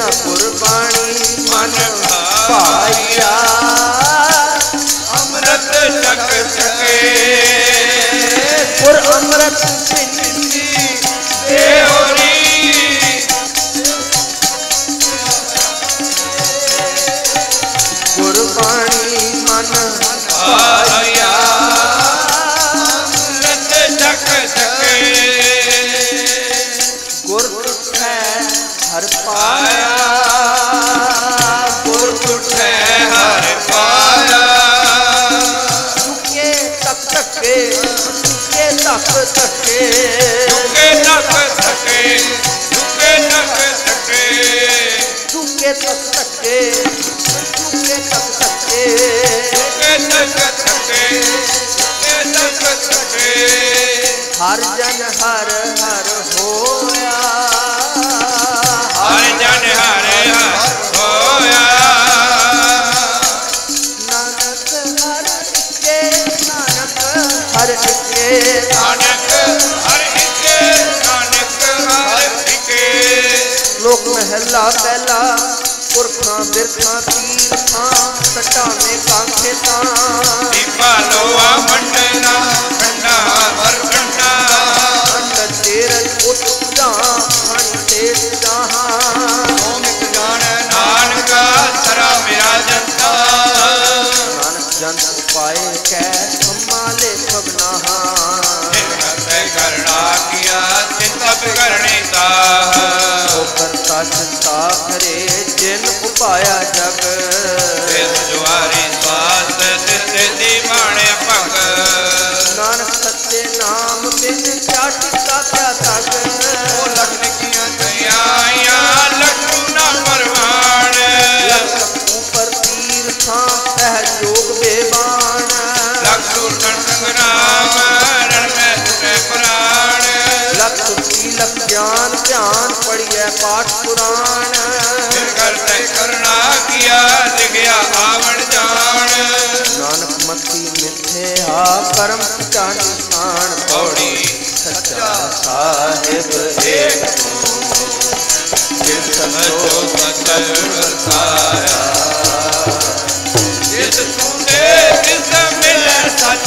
ना गुरबाणी मन पाया अमृत चक सके गुर अमृत पिंडी देवरी गुरबाणी मन पाया अमृत चक सके गुर तुठै हर पाया गुर तुठै हर पाया झुके तक तके झुके तक तके झुके तक सके झुके तक सके झुके तक तके झुके तक तके झुके तक सके झुके तक सके हर जन हर हर होया हर जन हर हर होया नानक हर इके नानक हर इके नानक हर इके नानक हर इके लोक महला पहला पुरखा बिरखा तीरखा सटा में कांखे दीपा लोआ मंडना ठंडा भर ठंडा पंडत तेरल उठा हणि तेज जहां ओमिक जान नानक सरा मेरा जनता नानक जन पाए कै संभाले सबना करते करना किया चिंतप करने ता करता चिंता करे जिन उपाया जग जुआरी स्वास दी बाणे पग नानक सत्य नाम बिन चाटिका क्या तग ओ लखन किया गया लखू ना परवान ऊपर तीर था सहयोग बेबान लखू संग्राम रण में सुने पुराण लख लख ज्ञान ध्यान पढ़िए पाठ पुराण करते करना किया दिखया आवण जान नानक मती मिथे हा कर्म जानी शान पौड़ी सच्चा साहिब एक जिस जो सचल वसाया जिस तूने जिस मिले सच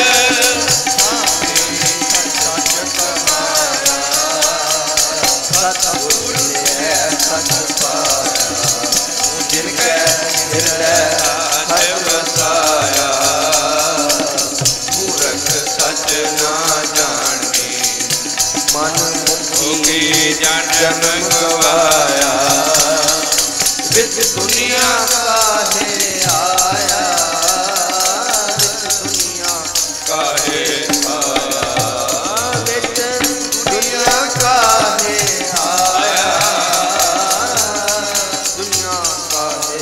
सतगुरु ने सच पाया जिनके हृदय सच वसाया मूर्ख सच ना जाने मन मुखी जन्म गवाया विच दुनिया काहे आया विच दुनिया काहे आया विच दुनिया काहे आया दुनिया काहे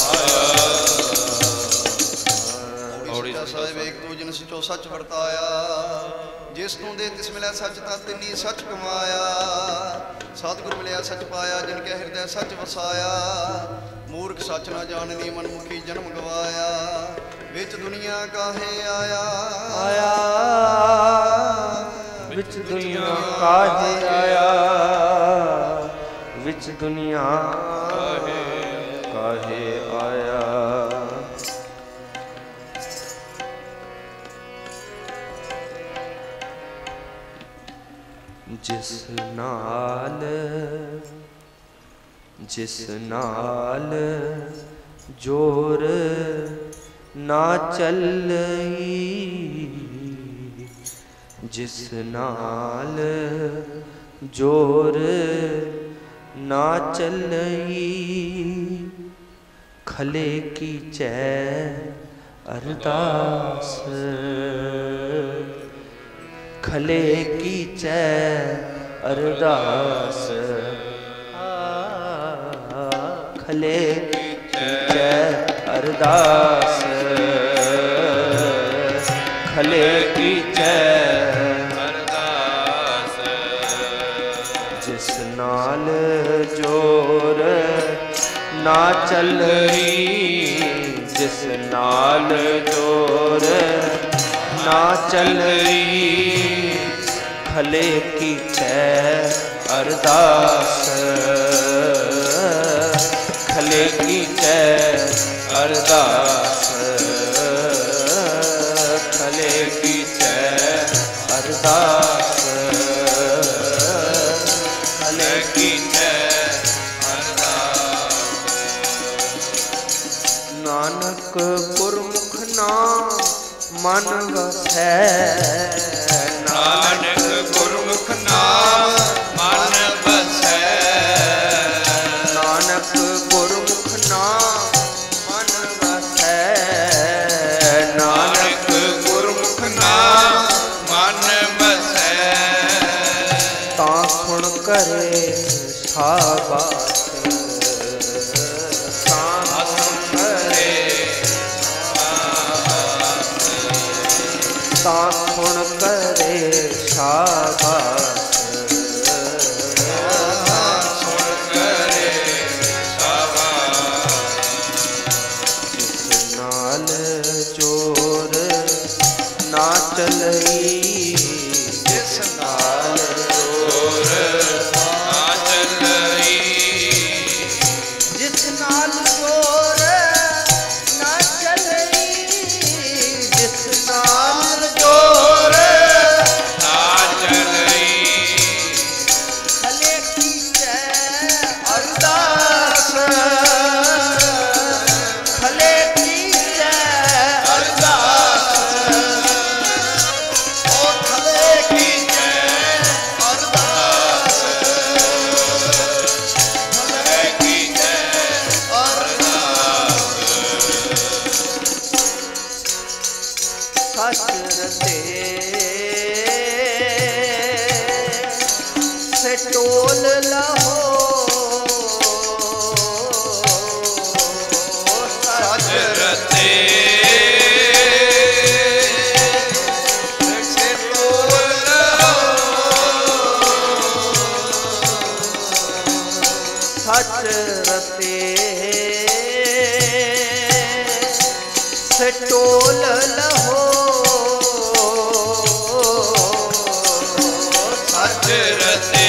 ਔੜੀਆ ਸਾਹਿਬ ਇੱਕ ਦੂਜਨ ਸਿਚੋ ਸੱਚ ਵਰਤਾਇਆ ਜਿਸ ਨੂੰ ਦੇ ਤਿਸ ਮਿਲਿਆ ਸੱਚ ਤਾਂ ਤਿੰਨੀ ਸੱਚ ਕਮਾਇਆ ਸਤਿਗੁਰ ਮਿਲਿਆ ਸੱਚ ਪਾਇਆ ਜਿਨ ਕੇ ਹਿਰਦੈ ਸੱਚ ਵਸਾਇਆ ਮੂਰਖ ਸੱਚ ਨਾ ਜਾਣਨੀ ਮਨਮੁਖੀ ਜਨਮ ਗਵਾਇਆ ਵਿੱਚ ਦੁਨੀਆ ਕਾਹੇ ਆਇਆ आया विच दुनिया काहे आया विच दुनिया काहे आया जिस नाल जोर ना चलई जिस नाल जोर ना चलई खले की चै अरदास खले की चै अरदास खले की चै अरदास खले की चै अरदास जिस नाल जोर ना चलई जिस नाल जोर ना चलई खले की चै अरदास खले कीचै अरदास खले कीचै अरदास खले कीचै अरदास। नानक गुरमुख नाम मन वसै नानक गुरमुख नाम मन बसै नानक गुरमुख नाम मन वसै नानक गुरमुख नाम मन बसै तां सुन करे शाबाश तां सुन करे तां सुन करे शाबाश ना चलई जिस नाल जोर ना चलई जिस नाल जोर ना चलई जिस नाल जोर ना चलई खले कीचै अरदास खले कीचै अरदास से टोल लहो सच रते से टोल लहो सच रते से टोल लहो सच रते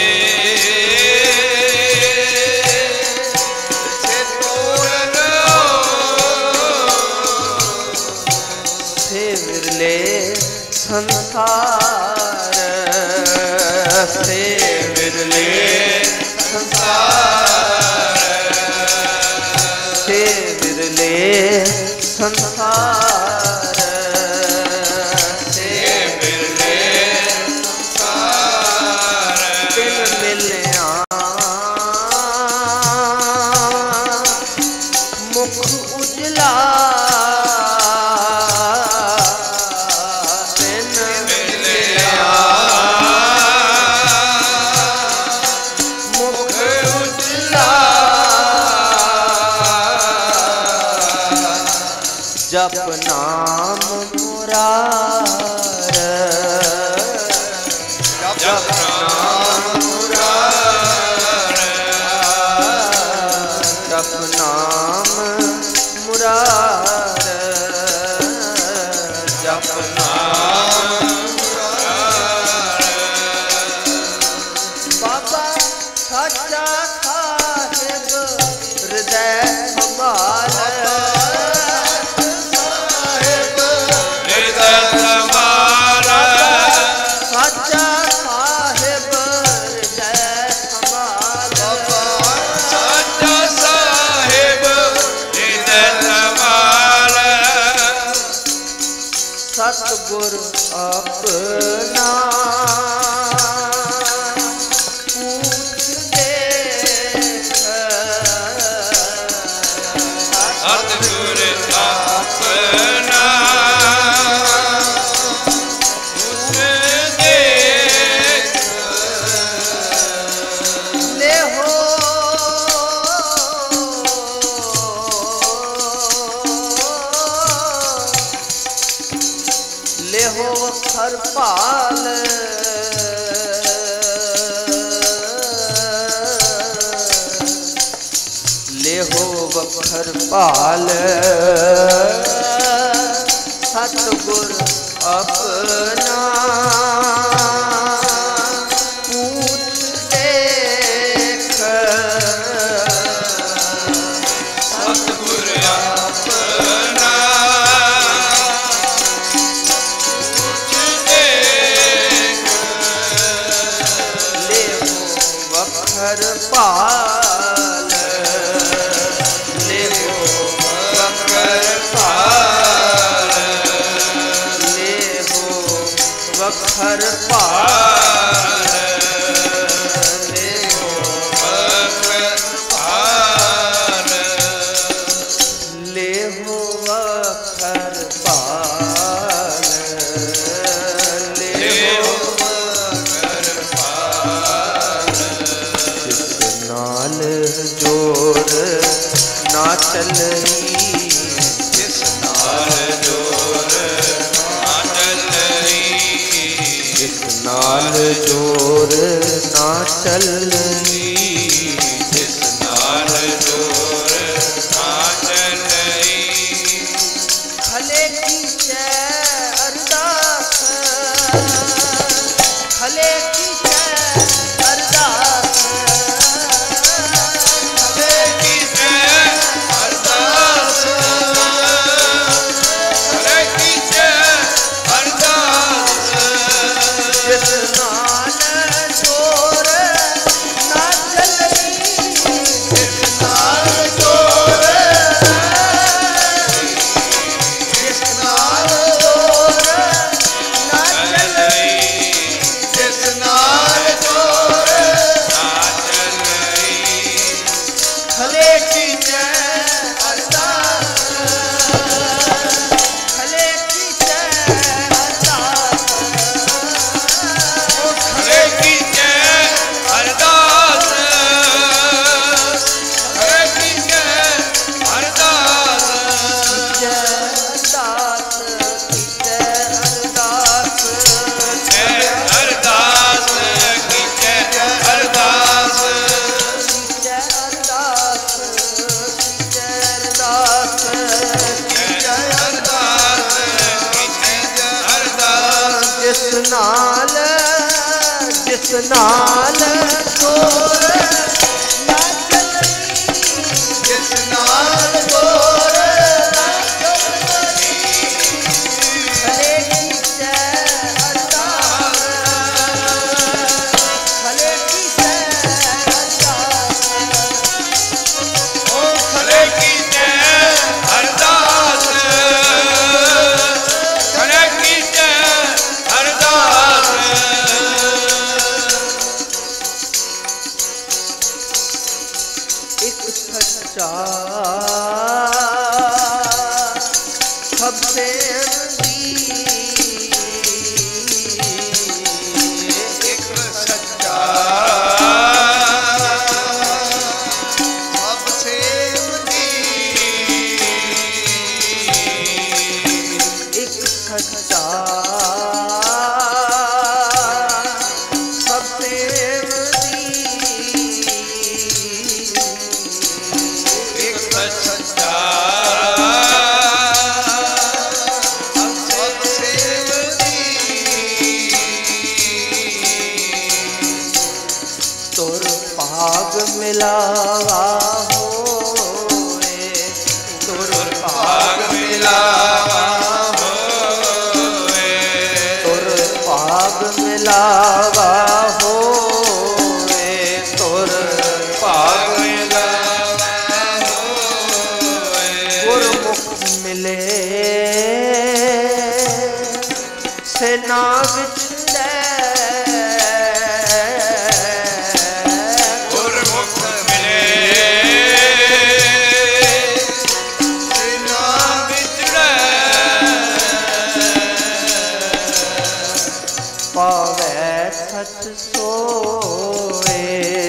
से टोल लहो से विरले संसार से विरले संसार से विरले संसार से बिरले संसार बिन मिलया मुख उजला बिन मिलया मुख उजला जप नाम मुरार जप नाम मुरार जप नाम मुरार जप नाम बाबा सच्चा साहिब हृदय संभाल हृदय संभाल सच्चा साहिब हृदय संभाल सच्चा साहिब हृदय संभाल सतगुर अपना पूछ देख सतगुर अपना पूछ देख ले हो ले हो हर पाल ले हो बखर पाल सतगुर अपना पूछ देख पाल लेहो वखर पाल लेहो वखर पाल लेहो वखर पाल लेहो वखर पाल लेहो वखर पाल जिस नाल जोर ना चलई जिस नाल जोर ना चलई जिस नाल जोर ना चलई जिस नाल जोर ना चलई खले की जय अरदास खले की जय अरदास खले की जय अरदास खले की जय अरदास जिस नाल जोर ना चलई जिस नाल जोर जिस नाल जोर ना चलई जिस नाल जोर ना चलई खले की जय अरदास खले की जय अरदास खले की जय अरदास खले की जय अरदास जय अरदास की जय अरदास जय अरदास की जय अरदास जय अरदास जय अरदास जय अरदास की जय अरदास जिस नाल जोर ना चलई जिस नाल जोर खले की जय अरदास खले की जय अरदास ओ खले की जय अरदास खले की जय अरदास एक सच्चा सबसे एक सच्चा सबसे एक सच्चा सबसे एक सच्चा सबसे तोर भाग मिलावा होए तोर भाग मिलावा होए तोर भाग मिलावा होए तोर भाग मिलावा होए गुरमुख मिले सेना विच गुरमुख मिले सेना विचड़ै पावे सच सोए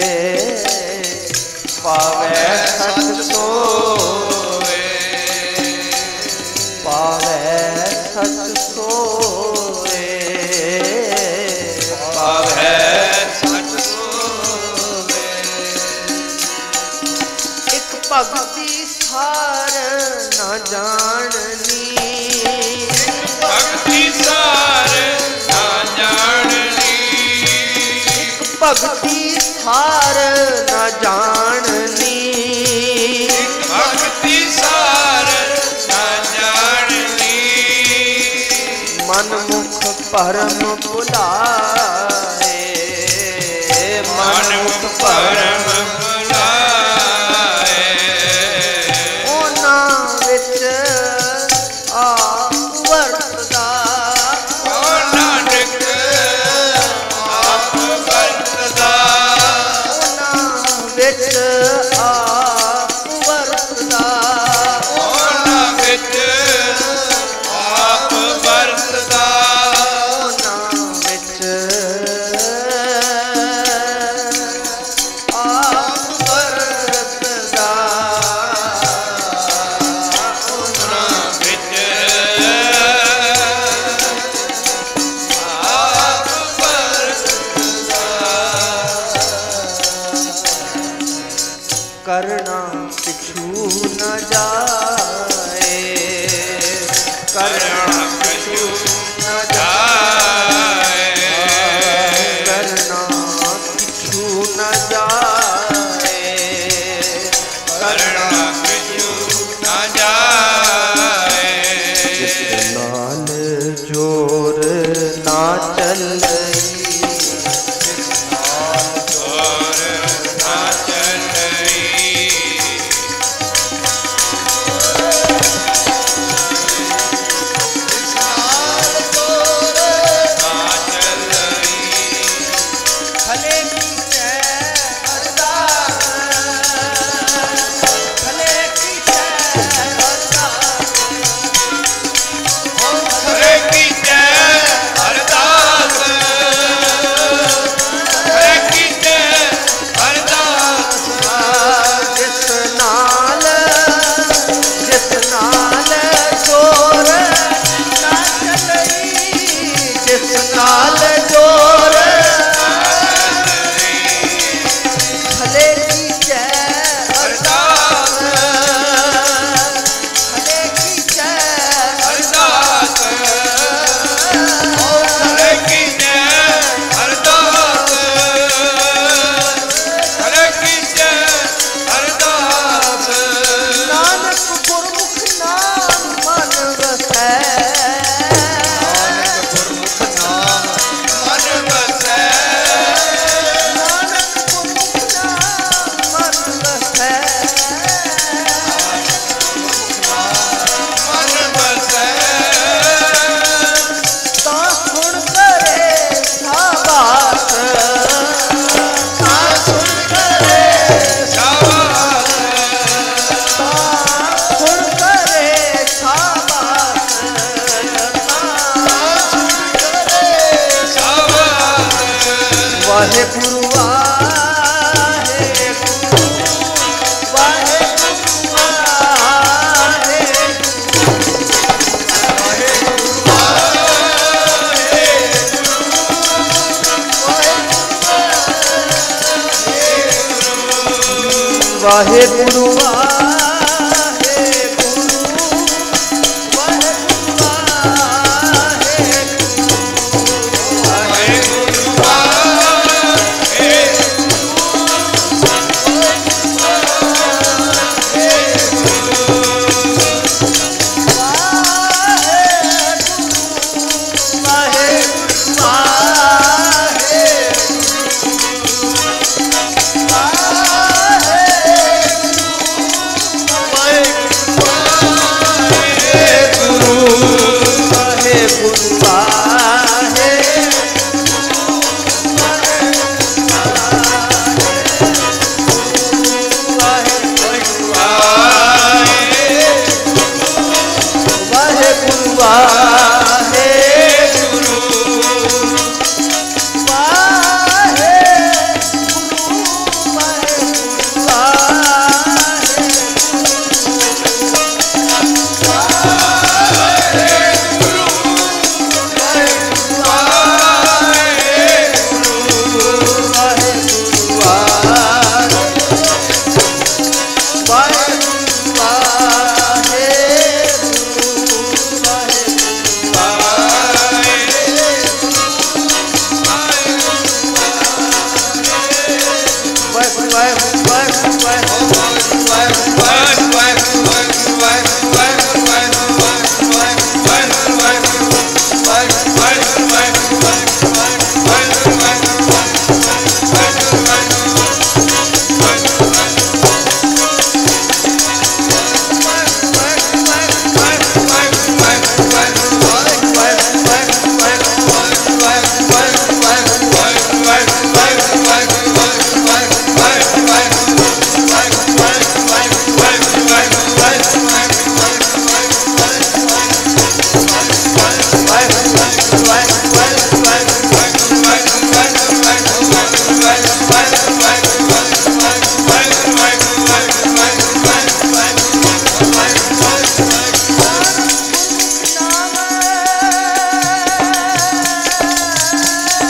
पावे सच सोए पावे सच सोए पावै सच सोवे एक भगती सार ना जाननी भक्ति सार ना जाननी भगती सार न जाननी भक्ति सार न जाननी मन मुख परम बुलाए मन मुख परम करना पिछू न जाए, करना पिछू न जाए, करना पिछू न जाए, करना पिछू न जाए। जिस नाल जोर ना चले, वाहेगुरु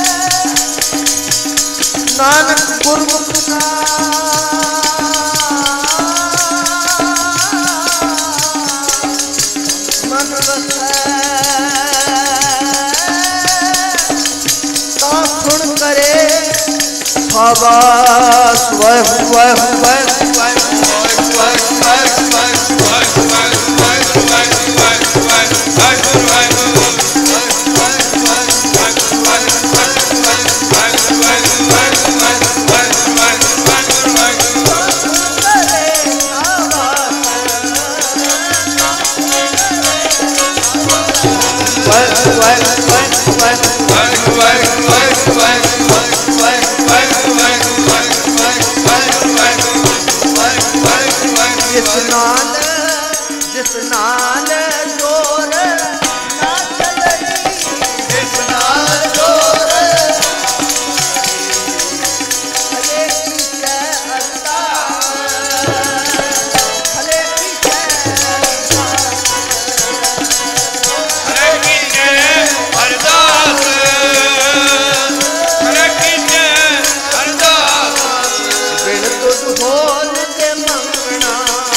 नानक गुरमुख नाम करे शाबाश वाहिगुरू वाहिगुरू वाहिगुरू जिस नाल जोर ना चलई जिस नाल जोर हले की कै अरदास हले की कै अरदास हले की कै अरदास बिन तुझ होल के मंगना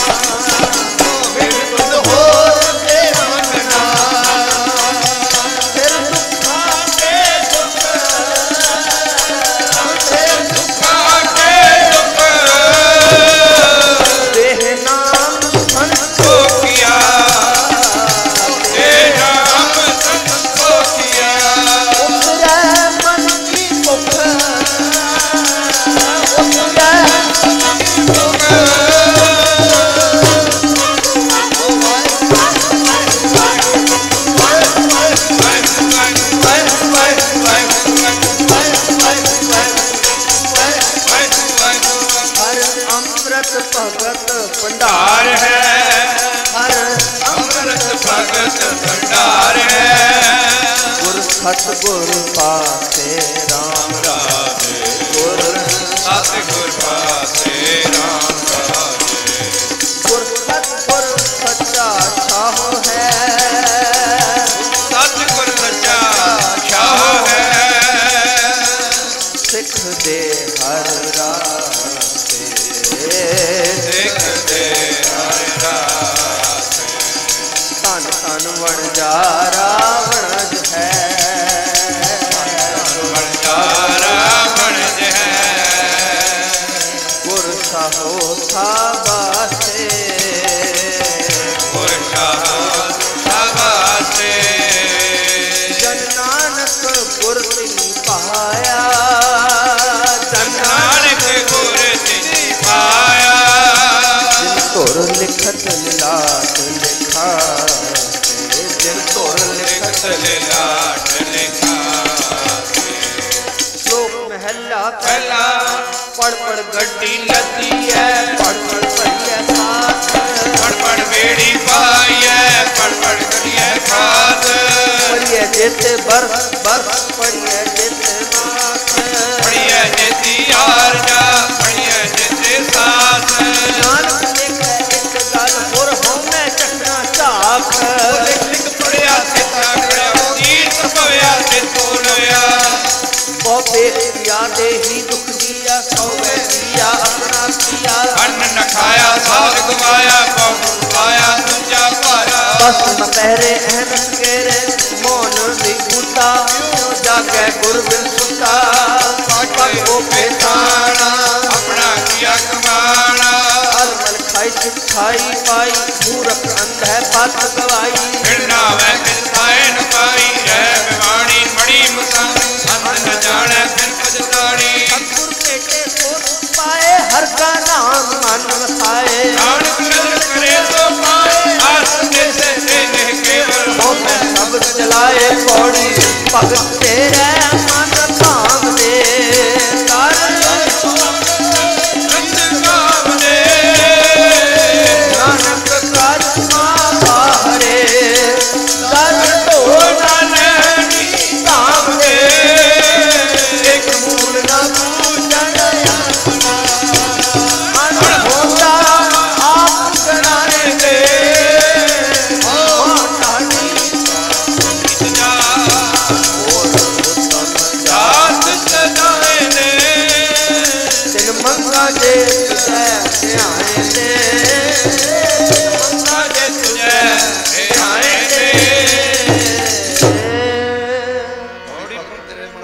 भगत भंडार है हर अमृत भगत भंडार है गुर सतगुर पासे राम राधे गुर सतगुर पासे राम राधे गुर सतगुर सच्चा शाह है सतगुर सच्चा शाह है सिख दे हर जा रावण है गुर साहो साबासे गुर साबासे जन नानक गुर तिनी पाया जन नानक गुर तिनी पाया जिन तुर लिखत लाट लिखा लाट लिखा श्लोक महला पहला पढ़ पढ़ गड्डी लदी है पढ़ पढ़ पढ़िए साथ पढ़ पढ़ बेड़ी पाई है पढ़ पढ़ करिए खाद पढ़िए जेते बरस बरस पढ़िए जेते नाथ पढ़िए जेती यार जा पढ़िए जेते साथ नानक लिखे एक गल होर होमे चखना चाख दे ही दुख दिया सौवे दिया अपना किया अन्न न खाया साग गवाया पाया दूजा पाया बस न पहरे अहन केरे मौन भी बूटा जागे गुर बिन सुता को पहचाना अपना किया कमाना अलमल खाई खाई पाई मूरख अंध है बात गवाई फिरना वह किसाए न पाई रह बिवाणी बड़ी मुसानी अंध न जाने फिर पछतानी सतगुर बेटे सोच पाए हर का नाम मन वसाए नानक नजर करे तो पाए आस जैसे नहीं केवल हो मैं सब चलाए पौड़ी भगत तेरे मन काम दे कर नानक कर मारे कर तो नानकी काम दे एक मूल न पूजन मन होता आप कराने दे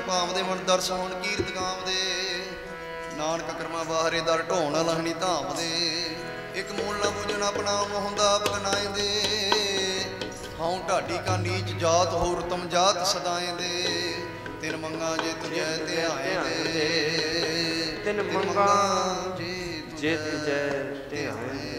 ਪਾਵਦੇ ਮਨ ਦਰਸ ਹੋਣ ਕੀਰਤ ਗਾਵਦੇ ਨਾਨਕ ਕਰਮਾ ਬਾਹਰੇ ਦਰ ਢੋਣ ਲਹਣੀ ਧਾਮਦੇ ਇੱਕ ਮੂਲ ਨਾ ਬੁਝਣ ਆਪਣਾ ਹੁੰਦਾ ਬਗਨਾਏਂਦੇ ਹਉ ਢਾਡੀ ਕਾ ਨੀਚ ਜਾਤ ਹੋਰ ਤਮ ਜਾਤ ਸਦਾਏਂਦੇ ਤਿਨ ਮੰਗਾ ਜੇ ਤੁਜੈ ਧਿਆਏਂਦੇ ਤਿਨ ਮੰਗਾ ਜੇ ਤੁਜੈ ਧਿਆਏਂਦੇ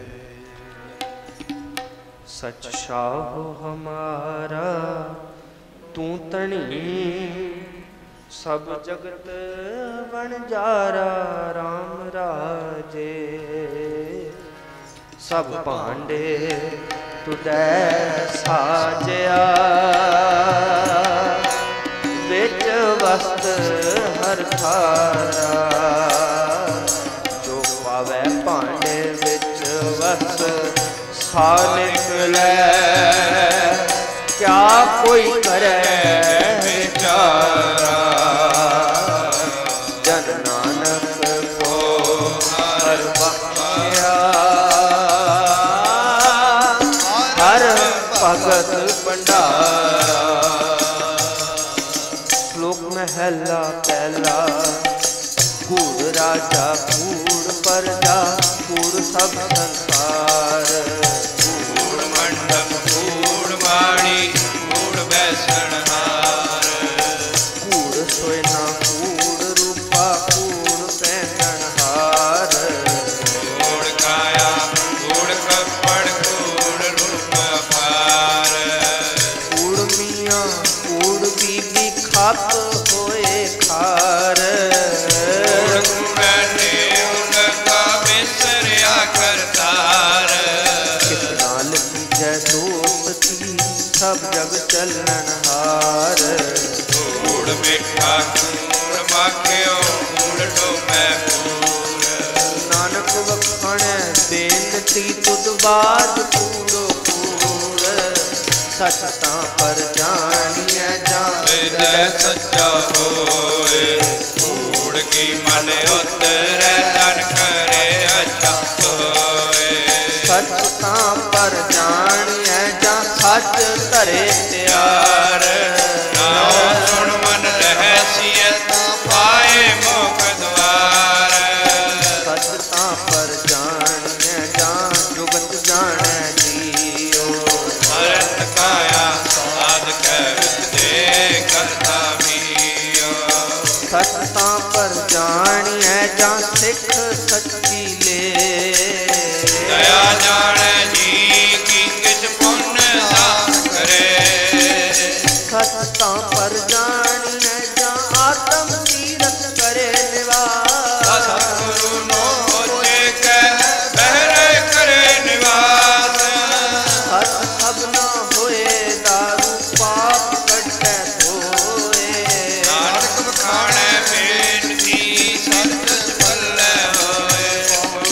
सच शाहो हमारा तू तणी सब जगत वणजारा राम राजे सब भांडे तुदै साजया विच वस्त हर खारा जो पावै भांडे विच वस्त खा निकले क्या कोई करे विचारा जन नानक को हर बख्शिया हर भगत भंडारा। श्लोक महला पहला कूड़ राजा कूड़ प्रजा कूड़ सब संसार कूड़ बैसणहार कूड़ सोयना कूड़ रूपा कूड़ पहनहार कूड़ काया कूड़ कपड़ कूड़ रूप अपार कूड़ मियाँ कूड़ बीबी खाप होए खार सब जग चलन हार कूड़ मिठा कूड़ माखियो कूड़ डोमै पूर नानक वखाणे बेनती तुद बाद कूड़ो कूड़ सच तां पर जानिए जान सच्चा होए कूड़ की मन उतरै तन करे अच्छा होए सच तां पर जानिए जा सच धरे त्यार नाम सुन मन रहसियत पाए मोख द्वार सच तां पर जानिए जान जुगत जाने जियो भरत काया साध कै विदे करता मियो सच तां पर जानिए जा सिख सच्ची ले दया जाने जी की किछ पुण्य सच तां पर जानिए जा आत्म तीरथ करे निवास सतगुरु नो होते कै बहरे करे निवास सच सब न होए दारू पाप कटै धोए नानक बखाणे बेनती सत पल्ले होए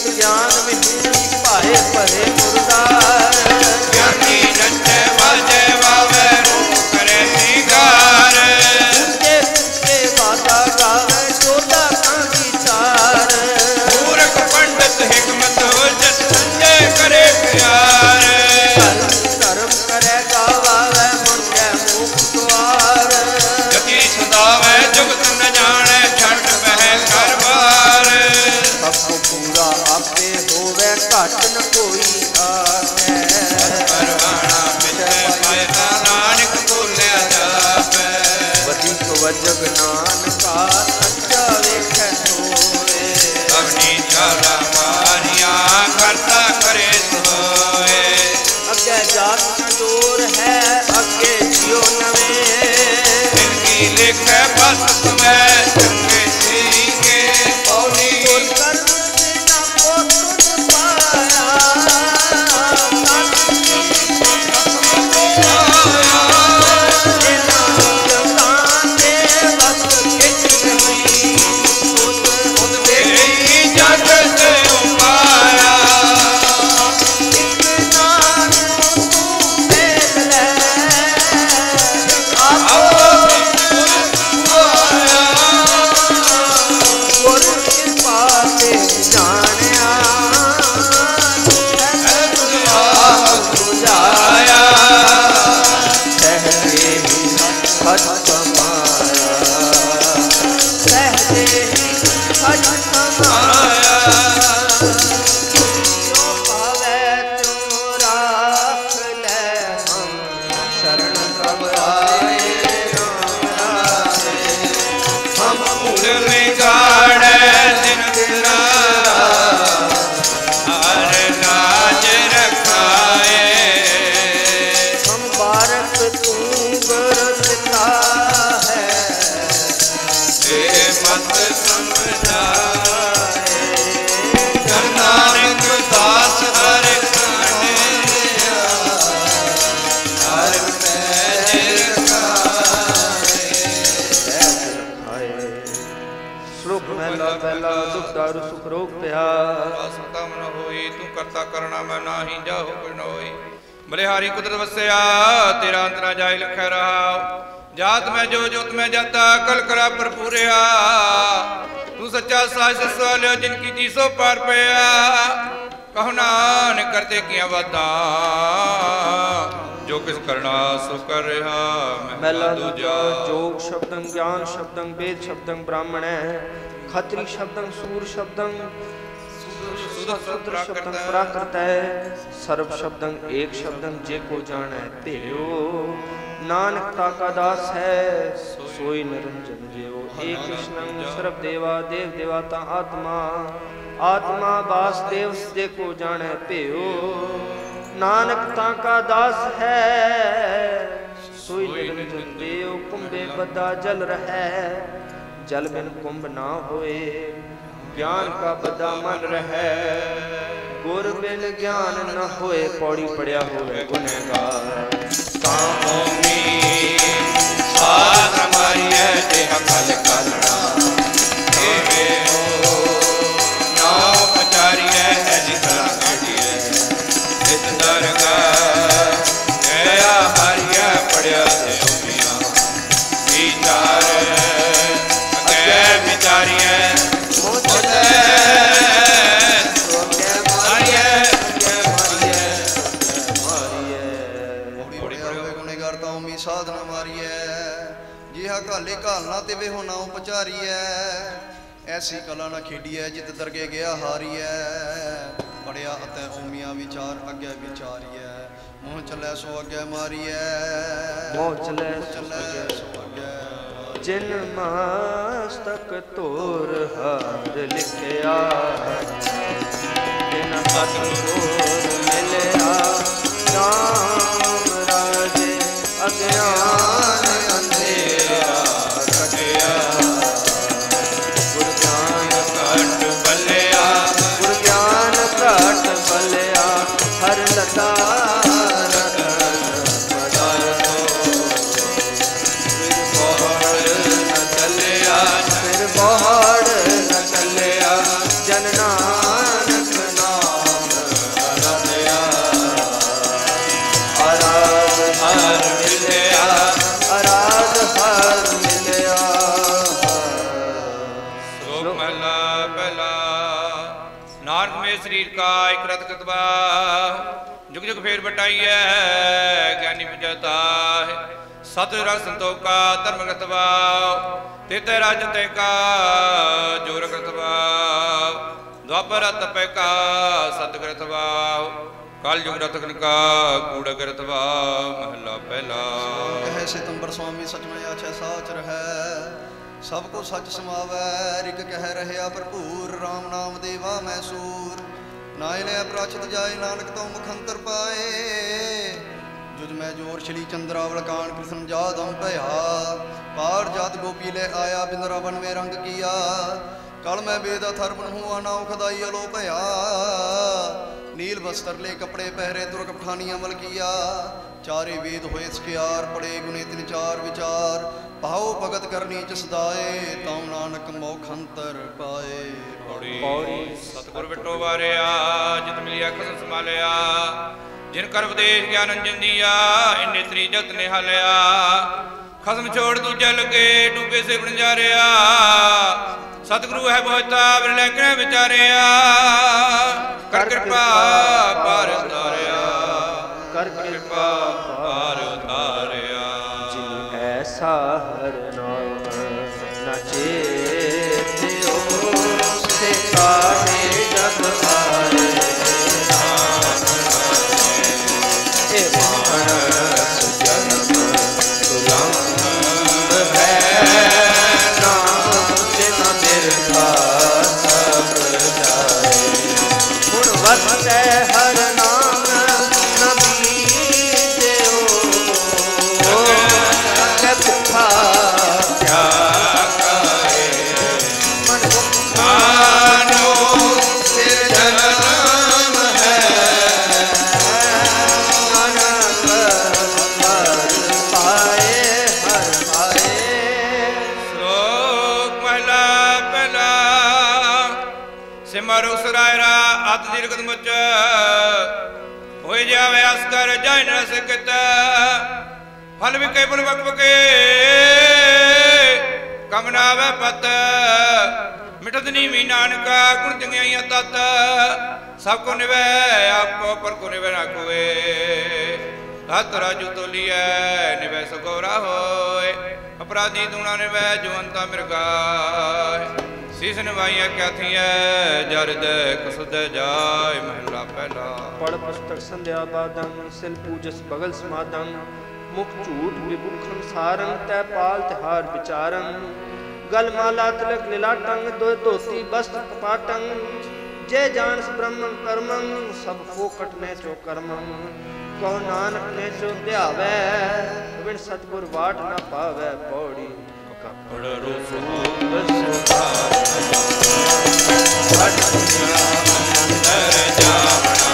ਗਿਆਨ ਵਿਹੂਣੀ ਭਾਏ ਭਰੇ ਮੁਰਦਾਰ ਗਿਆਨੀ ਨੱਚੇ ਵਾਜੇ ਵਾਵੇ ਰੂਪ ਕਰੇ ਨਿਗਾਰ ਉੱਚੇ ਉੱਚੇ ਬਾਤਾ ਗਾਵੇ ਜੋਦਾ ਕਾਂ ਵਿਚਾਰ ਮੂਰਖ ਪੰਡਤ ਹਿਕਮਤ ਉਜਤ ਸੰਜੇ ਕਰੇ ਪਿਆਰ ਧਰਮ ਕਰੇ ਗਾਵੇ ਮਨ ਕੈ ਮੁਖ ਦੁਆਰ ਜਤੀ ਸਦਾਵੇ ਜੁਗਤ ਨ ਜਾਣੈ ਛੱਡ ਬਹਿ ਘਰ ਬਾਰ ਸਭ ਪੂਰਾ ਆਪੇ ਹੋਵੇ ਘਟ ਨ ਕੋਈ ਆਸੈ ਪਰਵਾਣਾ ਮਿਟੇ ਪਾਇਤਾ ਨਾਨਕ ਬੋਲਿਆ ਜਾਪੈ ਵਧਿਕ ਵਜਗ ਨਾਨਕਾ ਸੱਚਾ ਵੇਖੈ ਹੋਏ ਅਵਨੀ ਚਾਲਾ ਮਾਰੀਆਂ ਕਰਤਾ ਕਰੇ ਸੋਏ ਅੱਗੇ ਜਾਤ ਨ ਜੋਰ ਹੈ ਅੱਗੇ ਜਿਉ ਨਵੇਂ ਜਿਨਕੀ ਲਿਖੈ ਬਸ ਤੁਮੈ ਚੰਗੇ ਸੀਗੇ ਪੌੜੀ ਗੁਰ ਕਰਨ ਬਿਨਾ ਪੁੱਤ ਪਾਇਆ ਦਾਰੂ ਸੁਖ ਰੋਗ ਪਿਆ ਸਤਾ ਮਨ ਹੋਈ ਤੂੰ ਕਰਤਾ ਕਰਨਾ ਮੈਂ ਨਾਹੀ ਜਾਹੋ ਕੋਈ ਨ ਹੋਈ ਬਲਿਹਾਰੀ ਕੁਦਰਤ ਵਸਿਆ ਤੇਰਾ ਅੰਤਰਾ ਜਾਇ ਲਖੈ ਰਹਾ ਜਾਤ ਮੈਂ ਜੋ ਜੋਤ ਮੈਂ ਜਾਤਾ ਕਲ ਕਰਾ ਭਰਪੂਰਿਆ ਤੂੰ ਸੱਚਾ ਸਾਜ ਸਵਾਲਿਓ ਜਿਨ ਕੀ ਜੀਸੋ ਪਾਰ ਪਿਆ ਕਹੁ ਨਾਨਕ ਕਰਤੇ ਕੀਆਂ ਵਾਦਾਂ ਜੋ ਕਿਸ ਕਰਨਾ ਸੋ ਕਰ ਰਿਹਾ ਮਹਿਲਾ ਦੂਜਾ ਜੋਗ ਸ਼ਬਦੰ ਗਿਆਨ ਸ਼ਬਦੰ ਵੇਦ ਸ਼ਬਦੰ ਬ੍ਰਾਹਮਣੈ ਖਤਰੀ ਸ਼ਬਦੰ ਸੂਰ ਸ਼ਬਦੰ ਸ਼ੂਦਰ ਸ਼ਬਦੰ ਪ੍ਰਾਕ੍ਰਿਤੈ ਸਰਬ ਸ਼ਬਦੰ ਏਕ ਸ਼ਬਦੰ ਜੇ ਕੋ ਜਾਣੈ ਧਿਓ ਨਾਨਕ ਤਾ ਕਾ ਦਾਸ ਹੈ ਸੋਈ ਨਿਰੰਜਨ ਜਿਉ ਏਕ ਕ੍ਰਿਸ਼ਨੰ ਸਰਬ ਦੇਵਾ ਦੇਵ ਦੇਵਾਤਾ ਆਤਮਾ ਆਤਮਾ ਵਾਸੁਦੇਵ ਜੇ ਕੋ ਜਾਣੈ ਭਿਓ ਨਾਨਕ ਤਾ ਕਾ ਦਾਸ ਹੈ ਸੋਈ ਨਿਰੰਜਨ ਦੇਉ ਕੁੰਭੇ ਬੱਧਾ ਜਲ ਰਹੈ ਜਲ ਬਿਨ ਕੁੰਭ ਨਾ ਹੋਏ ਗਿਆਨ ਕਾ ਬੱਧਾ ਮਨ ਰਹੈ ਗੁਰ ਬਿਨ ਗਿਆਨ ਨ ਹੋਏ ਪੌੜੀ ਪੜਿਆ ਹੋਵੇ ਗੁਨਹਗਾਰ ਕਾਮੋਮੀ ਸਾਧ ਮਾਰੀਐ ਦੇਹ ਕਲ ਕਲਣਾ ਏਵੇ ਹੋ ਨਾਉ ਪਚਾਰੀਐ ਐਸੀ ਤਰ੍ਹਾਂ ਕਾਢੀਐ ਇਤ ਦਰਗਾ ਗਿਆ ਹਰਿਆ ਪੜਿਆ ਤੇ ਉਮੀਆਂ ਵਿਚਾਰ ਅਗੇ ਵਿਚਾਰੀਐ ਸਾਧਨਾ ਮਾਰੀਐ ਜਿਹਾ ਘਾਲੇ ਘਾਲਣਾ ਤੇ ਵੇਹੋ ਨਾਉ ਪਚਾਰੀਐ ਐਸੀ ਕਲਾ ਨਾ ਖੇਡੀਐ ਜਿਤ ਦਰਗੇ ਗਿਆ ਹਾਰੀਐ ਪੜਿਆ ਅਤੇ ਓਮੀਆਂ ਵਿਚਾਰ ਅੱਗੇ ਵਿਚਾਰੀਐ ਮੋਹ ਚੱਲੇ ਸੋ ਅੱਗੇ ਮਾਰੀਐ ਮੋਹ ਚੱਲੇ ਸੋ ਅੱਗੇ ਜਿਨ ਮਸਤਕ ਧੋਰ ਹਰ ਲਿਖਿਆ ਤਿਨ ਸਤਿਗੁਰ ਮਿਲਿਆ ਨਾਮ ਰਾਜੇ ਅਗਿਆਨ ਅੰਧੇਰਾ ਕਟਿਆ ਗੁਰ ਗਿਆਨ ਘਟ ਬਲਿਆ ਗੁਰ ਗਿਆਨ ਘਟ ਬਲਿਆ ਹਰ ਲਤਾ ਬੋੜ ਨ ਚੱਲਿਆ ਜਨ ਨਾਨਕ ਸਰੀਰ ਕਾ ਇਕ ਰਤ ਕਤਵਾ जुग जुग फेर बटाइए ज्ञानी विजयता है सत रस संतोखा धर्म गतवाव तेते राज ते का जोर गतवाव द्वापर तपे का सत गतवाव कल युग रतन का कूड़ गतवाव महला पहला कहे सितंबर स्वामी सच में आछे साच रहे सब को सच समावै रिग कह रहे भरपूर राम नाम देवा मैसूर नाय ने अपराचित जाए नानक तो मुखंतर पाए जुज मैं जोर श्री चंद्रावल कान कृष्ण जादम भया पार जात गोपी ले आया बिंद्रावन में रंग किया कल मैं बेदा थर्पण हुआ नाव खदाई अलो भया नील वस्त्र ले कपड़े पहरे तुरक पठानी अमल किया चारे वेद होए सकियार पड़े गुने तिन चार विचार भाव भगत करनी जसदाए ताऊ नानक मोखंतर पाए पौड़ी सतगुर बिटो वारिया जित मिलिया खसन संभालिया जिन कर उपदेश ज्ञान अंजन दिया इन नेत्री जत निहालिया खसम छोड़ दूजे लगे डूबे से बन जा रहा सतगुरु है बहुता बिरले के विचारिया कर कृपा पार उतारिया कर कृपा पार उतारिया जिन ऐसा हर नाम न चेत्यो से काहे जग आए हे मानस जन्म दुलंभ है नाम जिन बिरथा सब जाए गुण वसै हर नाम न बीजो के भुखा क्या कहे मन मानो सिर जन्म है श्लोक महला पहला सिमरु सरायरा अत दीर्घ मुच होए जावे अस्कर जाय न सकत फल भी कई पुल वक के कम ना आवे पत मिटत नी मी नानका गुण चंगियाइयां तत सबको निवे आपको पर को निवे ना कोए हत राजू तोलिए निवे सगोरा होए अपराधी दूना निवे जुवंता मिर्गाए शीस निवाइया क्या थी जरद कसुद जाय महला पहला पढ़ पुस्तक संध्या बादं सिल पूजस बगल समादं मुख झूठ विभुखन सारंग तै पाल तिहार विचारं गल माला तिलक लीलाटंग दो धोती वस्त्र कपाटं जय जानस ब्रह्मं कर्मं सब फोकट ने चो कर्मं कहो नानक ने चो ध्यावै बिन सतगुर वाट न पावै पौड़ी कपड़ रूप सुधा हट अंदर जावना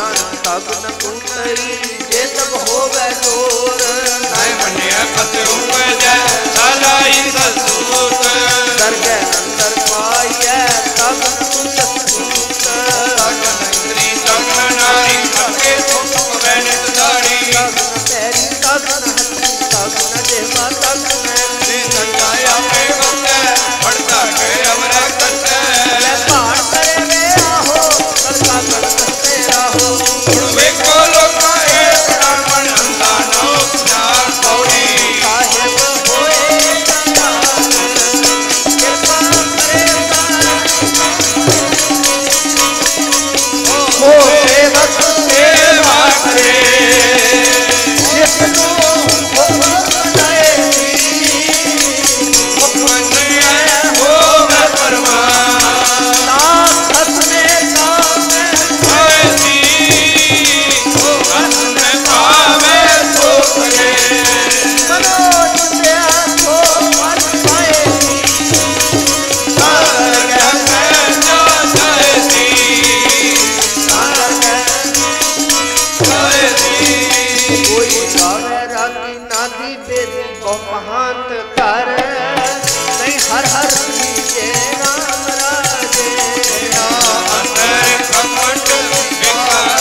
ਨਾਨਕ ਤਬ ਨ ਕੁੰਤਈ ਜੇ ਤਬ ਹੋਵੇ ਜੋਰ ਨਾਇ ਮੰਨਿਆ ਪਤਿਉ ਜੈ ਸਾਲਾਈ ਸਸੂਤ ਦਰਗਹਿ ਅੰਦਰ ਪਾਈਐ ਤਬ ਕੁੰਤਕ ਸੂਤ ਸਗਨ ਇੰਦਰੀ ਸਗਨ ਨਾਰੀ ਅੱਗੇ ਤੁਮ ਪਵੈ ਨਿਤ ਦਾੜੀ ਸਗਨ ਪੈਰੀ ਸਗਨ ਹੱਥੀ ਸਗਨ ਦੇਵਾ ਸਗਨ ਤੇ ਸੰਗਾ ਆਪੇ ਵਸੈ ਪੜਤਾ ਕੇ ਅਮਰਾ ਕਰਤੈ ਲੈ ਭਾਣ ਕਰੇ ਵੇ ਆਹੋ ਕਰਤਾ ਕਰਤੇ ਰਾਹੋ ਹੁਣ ਵੇਖੋ ਲੋਕਾਂ ਏ ਬ੍ਰਾਹਮਣ ਅੰਦਾ ਨੋ ਚਾਰ ਪੌੜੀ ਸਾਹਿਬ ਹੋਏ ਸੰਤਾਨ ਕਿਰਪਾ ਕਰੇ ਹੋ ਸੇਵਕ ਸੇਵਾ ਕਰੇ ਜਿਸ ਨੂੰ ਹੁਕਮ ਬਣਾਏ ਮੰਨਿਆ ਹੋਵੇ ਪਰਮਾਨ ਨਾ ਖਤਨੇ ਕਾਮੇ ਹੋਏ ਸੀ ਕਸ ਮੈਂ ਪਾਵੇ ਸੋ ਕਰੇ ਮਨੋਜ ਸਿਆ ਸੋ ਮਨ ਪਾਏ ਸਾਗਰ ਮੈਂ ਜਾ ਜਾਏ ਸੀ ਸਾਗਰ ਹੈ ਜਾਏ ਸੀ ਕੋਈ ਗਾਵੇ ਰਾਗੀ ਨਾਦੀ ਬੇਦੀ ਕੋ ਮਹਾਂਤ ਕਰ ਨਹੀਂ ਹਰ ਹਰ ਕੀਜੇ ਨਾਮ ਰਾਜੇ ਅੰਦਰ ਕਮਟ ਵਿਕਾਰ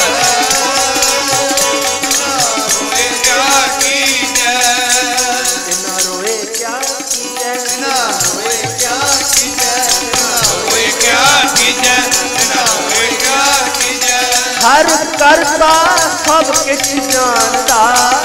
ਹੋਏ ਕਿਆ ਕੀਜੈ ਇਨਾ ਰੋਏ ਕਿਆ ਕੀਜੈ ਇਨਾ ਰੋਏ ਕਿਆ ਕੀਜੈ ਹੋਏ ਕਿਆ ਕੀਜੈ ਨਾ ਹੋਏ ਕਿਆ ਕੀਜੈ ਹਰ ਕਰਤਾ ਸਭ ਕਿਛ ਜਾਣਦਾ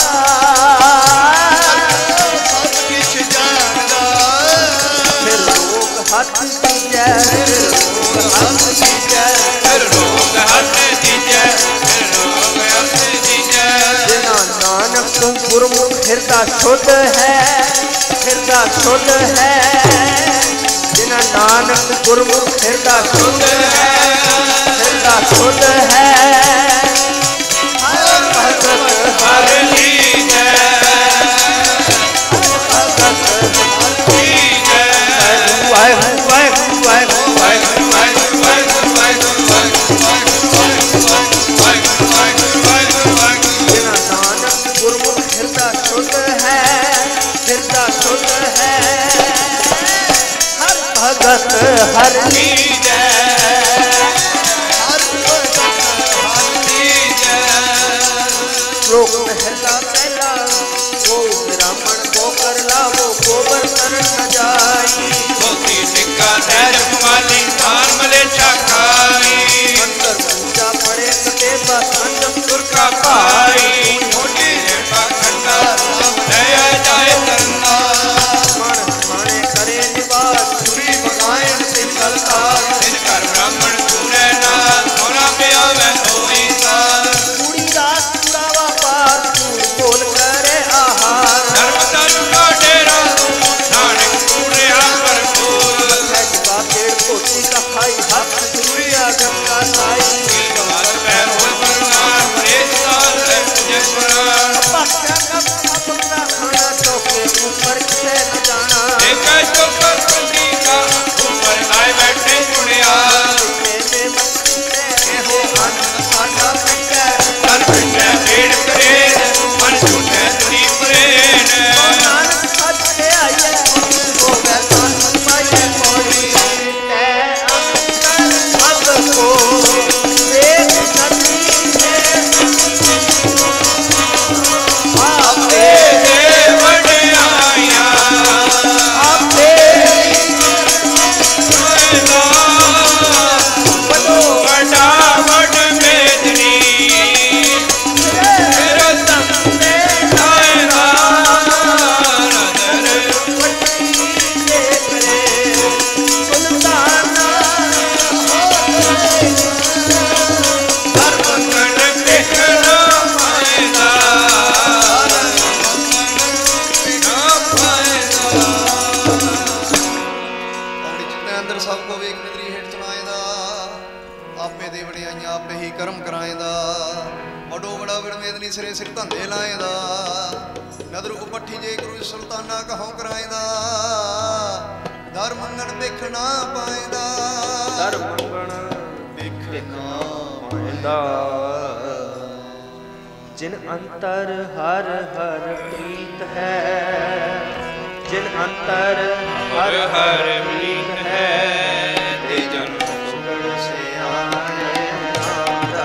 ਸਭ ਕਿਛ ਜਾਣਦਾ ਫਿਰ ਲੋਕ ਹੱਥ ਕੀਜੈ ਫਿਰ ਲੋਕ ਹੱਥ ਕੀਜੈ ਫਿਰ ਲੋਕ ਹੱਥ ਦੀਜੈ ਫਿਰ ਲੋਕ ਹੱਥ ਦੀਜੈ ਜਿਨਾ ਨਾਨਕ ਗੁਰਮੁਖ ਹਿਰਦਾ ਸ਼ੁੱਧ ਹੈ ਹਿਰਦਾ ਸ਼ੁੱਧ ਹੈ ਜਿਨਾ ਨਾਨਕ ਗੁਰਮੁਖ ਹਿਰਦਾ ਸ਼ੁੱਧ ਹੈ ਹਿਰਦਾ ਸ਼ੁੱਧ ਹੈ ਹਰ ਭਗਤ ਹਰ ਲੀਜੈ ਲੀਜੈ ਵਾਹਿਗੁਰੂ ਵਾਹਿਗੁਰੂ ਵਾਹਿਗੁਰੂ ਵਾਹਿਗੁਰੂ ਵਾਹਿਗੁਰੂ ਵਾਹਿਗੁਰੂ ਵਾਹਿਗੁਰੂ ਵਾਹਿਗੁਰੂ ਵਾਹਿਗੁਰੂ ਵਾਹਿਗੁਰੂ ਵਾਹਿਗੁਰੂ ਜਿਨਾ ਨਾਨਕ ਗੁਰਮੁਖ ਹਿਰਦਾ ਸ਼ੁੱਧ ਹੈ ਹਿਰਦਾ ਸ਼ੁੱਧ ਹੈ ਹਰ ਭਗਤ ਹਰ ਲੀਜੈ ਹਰ ਭਗਤ ਹਰ ਲੀਜੈ ਸ਼ਲੋਕ ਮਹਿਲਾ ਪਹਿਲਾ ਉਹ ਬ੍ਰਾਹਮਣ ਕੋ ਕਰ ਲਾਵੋ ਗੋਬਰ ਕਰਨ ਨ ਜਾਈ ਮੋਤੀ ਟਿੱਕਾ ਤੈਜ ਮਾਲੀ ਥਾਨ ਮਲੇਛਾ ਖਾਈ ਮੰਦਰ ਪੂਜਾ ਪੜੇ ਕਤੇ ਬਸੰਜਮ ਤੁਰ ਕਾ ਭਾਈ ਹੋਟੀ ਰੇਪਾ ਖੰਡਾ ਦਇਆ ਜਾਏ ਤਰਨਾ ਮਨ ਖਾਣੇ ਕਰੇ ਨਿਵਾਸ ਸੁਰੀ ਬਗਾਇਨ ਤਿਨ ਕਲਕਾਰ ਤਿਨ ਘਰ ਬ੍ਰਾਹਮਣ ਪੂਰੇ ਨਾ ਸੋਨਾ ਪਿਆਵੈ ਹੋਈ ਸਾਰ ਕੁੜੀ ਰਾਤ ਦਾ ਵਪਾਰ ਝੂਠ ਬੋਲ ਕਰੇ ਆਹਾਰ ਧਰਮ ਧਰਮ ਕਾ ਡੇਰਾ ਨਾਨਕ ਪੂਰਿਆ ਭਰਪੂਰ ਸਹਿਜ ਬਾਪੇੜ ਕੋਟੀ ਕਾ ਖਾਈ ਹੱਥ ਜ਼ਰੂਰੀਆ ਗੰਗਾ ਸਾਈ ਬਾਤ ਪੈ ਹੋਏ ਪਰਵਾਰ ਪਰੇ ਸਾਲ ਲੈ ਪੁਜੇ ਪੁਰਾਣ ਪਾਖਿਆ ਕਬ ਆਪਣਾ ਖਾਣਾ ਚੌਕੇ ਉੱਪਰ ਕਿਥੇ ਨ ਜਾਣਾ ਇੱਕ ਚੁੱਪ ਕੰਦੀ ਕਾ ਉੱਪਰ ਆਏ ਬੈਠੇ ਸੁਣਿਆ ਮੇਰੇ ਮਨ ਤੇ ਇਹੋ ਅੰਨ ਸਾਡਾ ਪਿੰਡੈ ਤਨ ਪਿੰਡੈ ਭੇੜ ਕਰੇ ਮਨ ਝੂਠੈ ਤੁਰੀ ਪ੍ਰੇਨ ਨਾਨਕ ਸੱਚ ਤੇ ਆਈਐ ਹੋਵੇ ਤਨ ਪਾਈਐ ਕੋਈ ਤੈ ਅੰਤਰ ਅਬ ਕੋ ਵੇਖ ਨਦੀ ਹੈ ਆਪੇ ਦੇ ਵਡਿਆਈਆਂ ਆਪੇ ਬਦੋ ਵਡਾ ਵਡ ਮੇਦਨੀ ਫਿਰ ਤਮ ਤੇ ਨਾਇਰਾ ਨਦਰ ਧਰਮ ਕੰਡ ਦੇਖਣਾ ਪਾਏਗਾ ਨਾ ਪਾਏਗਾ ਪੌੜੀ ਜਿਤਨੇ ਅੰਦਰ ਸਭ ਕੋ ਵੇਖ ਨਦਰੀ ਹੇਠ ਚਲਾਏਦਾ ਆਪੇ ਦੇ ਵਡਿਆਈਆਂ ਆਪੇ ਹੀ ਕਰਮ ਕਰਾਏਦਾ ਵਡੋ ਬੜਾ ਵਿੜਮੇਦਨੀ ਸਿਰੇ ਸਿਰ ਧੰਦੇ ਲਾਏਦਾ ਨਦਰ ਉਪੱਠੀ ਜੇ ਗੁਰੂ ਸੁਲਤਾਨਾ ਕਹੋਂ ਕਰਾਏਦਾ ਦਰ ਮੰਗਣ ਵੇਖਣਾ ਪਾਏਦਾ ਦਰ ਮੰਗਣ ਵੇਖਣਾ ਪਾਏਂਦਾ जिन अंतर हर हर प्रीत है, जिन अंतर हर हर प्रीत है, ते जन सुगण से आने नारा,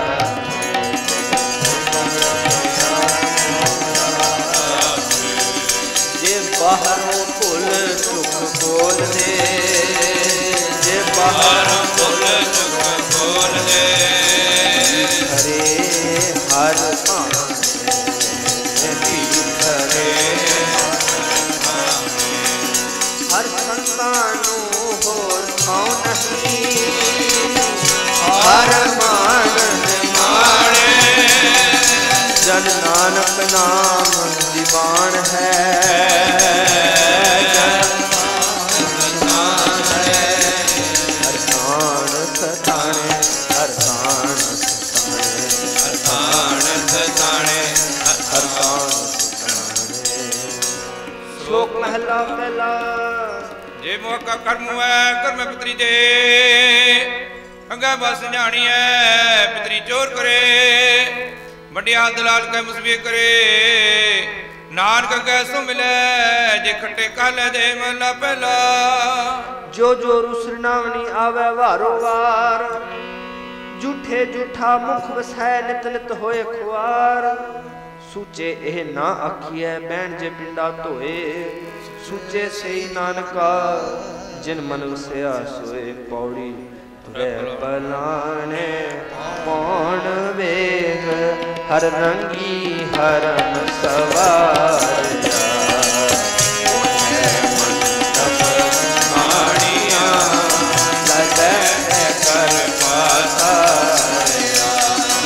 जे बाहरों पुल चुक बोल दे, जे बाहरों पुल चुक बोल दे, हरे हर हर संतानों होर थां नहीं, हर मानन माणे, जन नानक नाम दीवान है, जन नानक नाम है, हर थान सताणे, हर थान सताणे, हर थान सताणे, हर थान सताणे। श्लोक महला पहला। जे मोह का कर्म है कर्म पितरी दे, अंगा बस जानी है पितरी चोर करे, मंडिया दलाल के मुसबे करे, नानक कैसो मिले जे खट्टे काले दे महला पहला। जो जो रुसरनावनी आवे वारो वार, झूठे झूठा मुख वसै नित नित होए खुआर, सूचे एह ना आखिए बैन जे पिंडा धोए, सूचे सही नानका जिन मन वसया सोए, पौड़ी तुरे पलाने कौन वेग, हर रंगी हरन सवारिया, माणिया लगे कर पासारिया,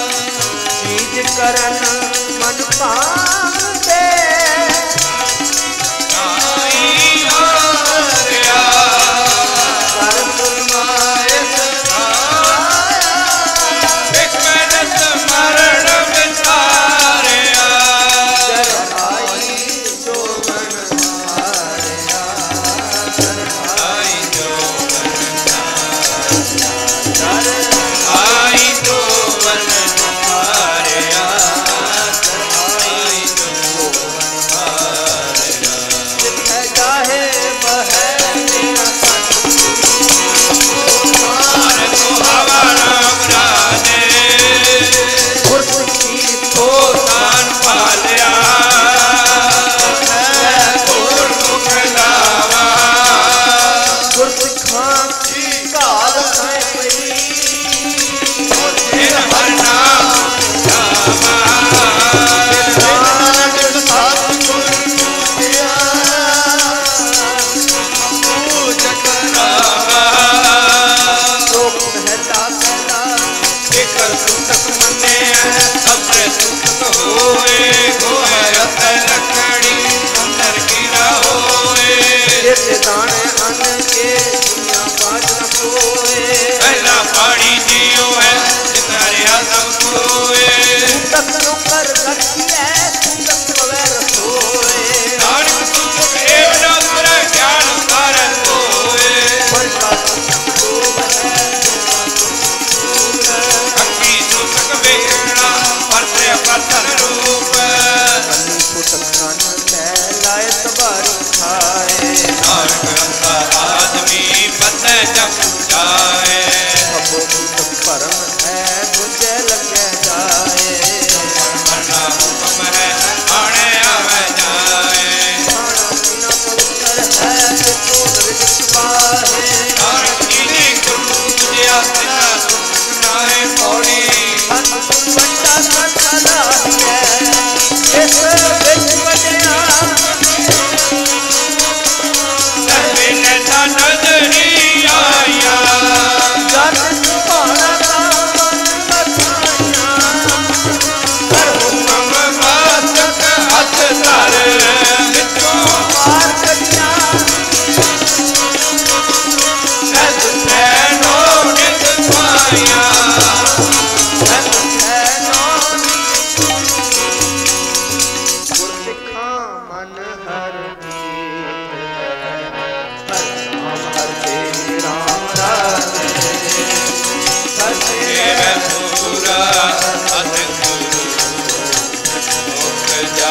चीज करन मन पावे, बड़ा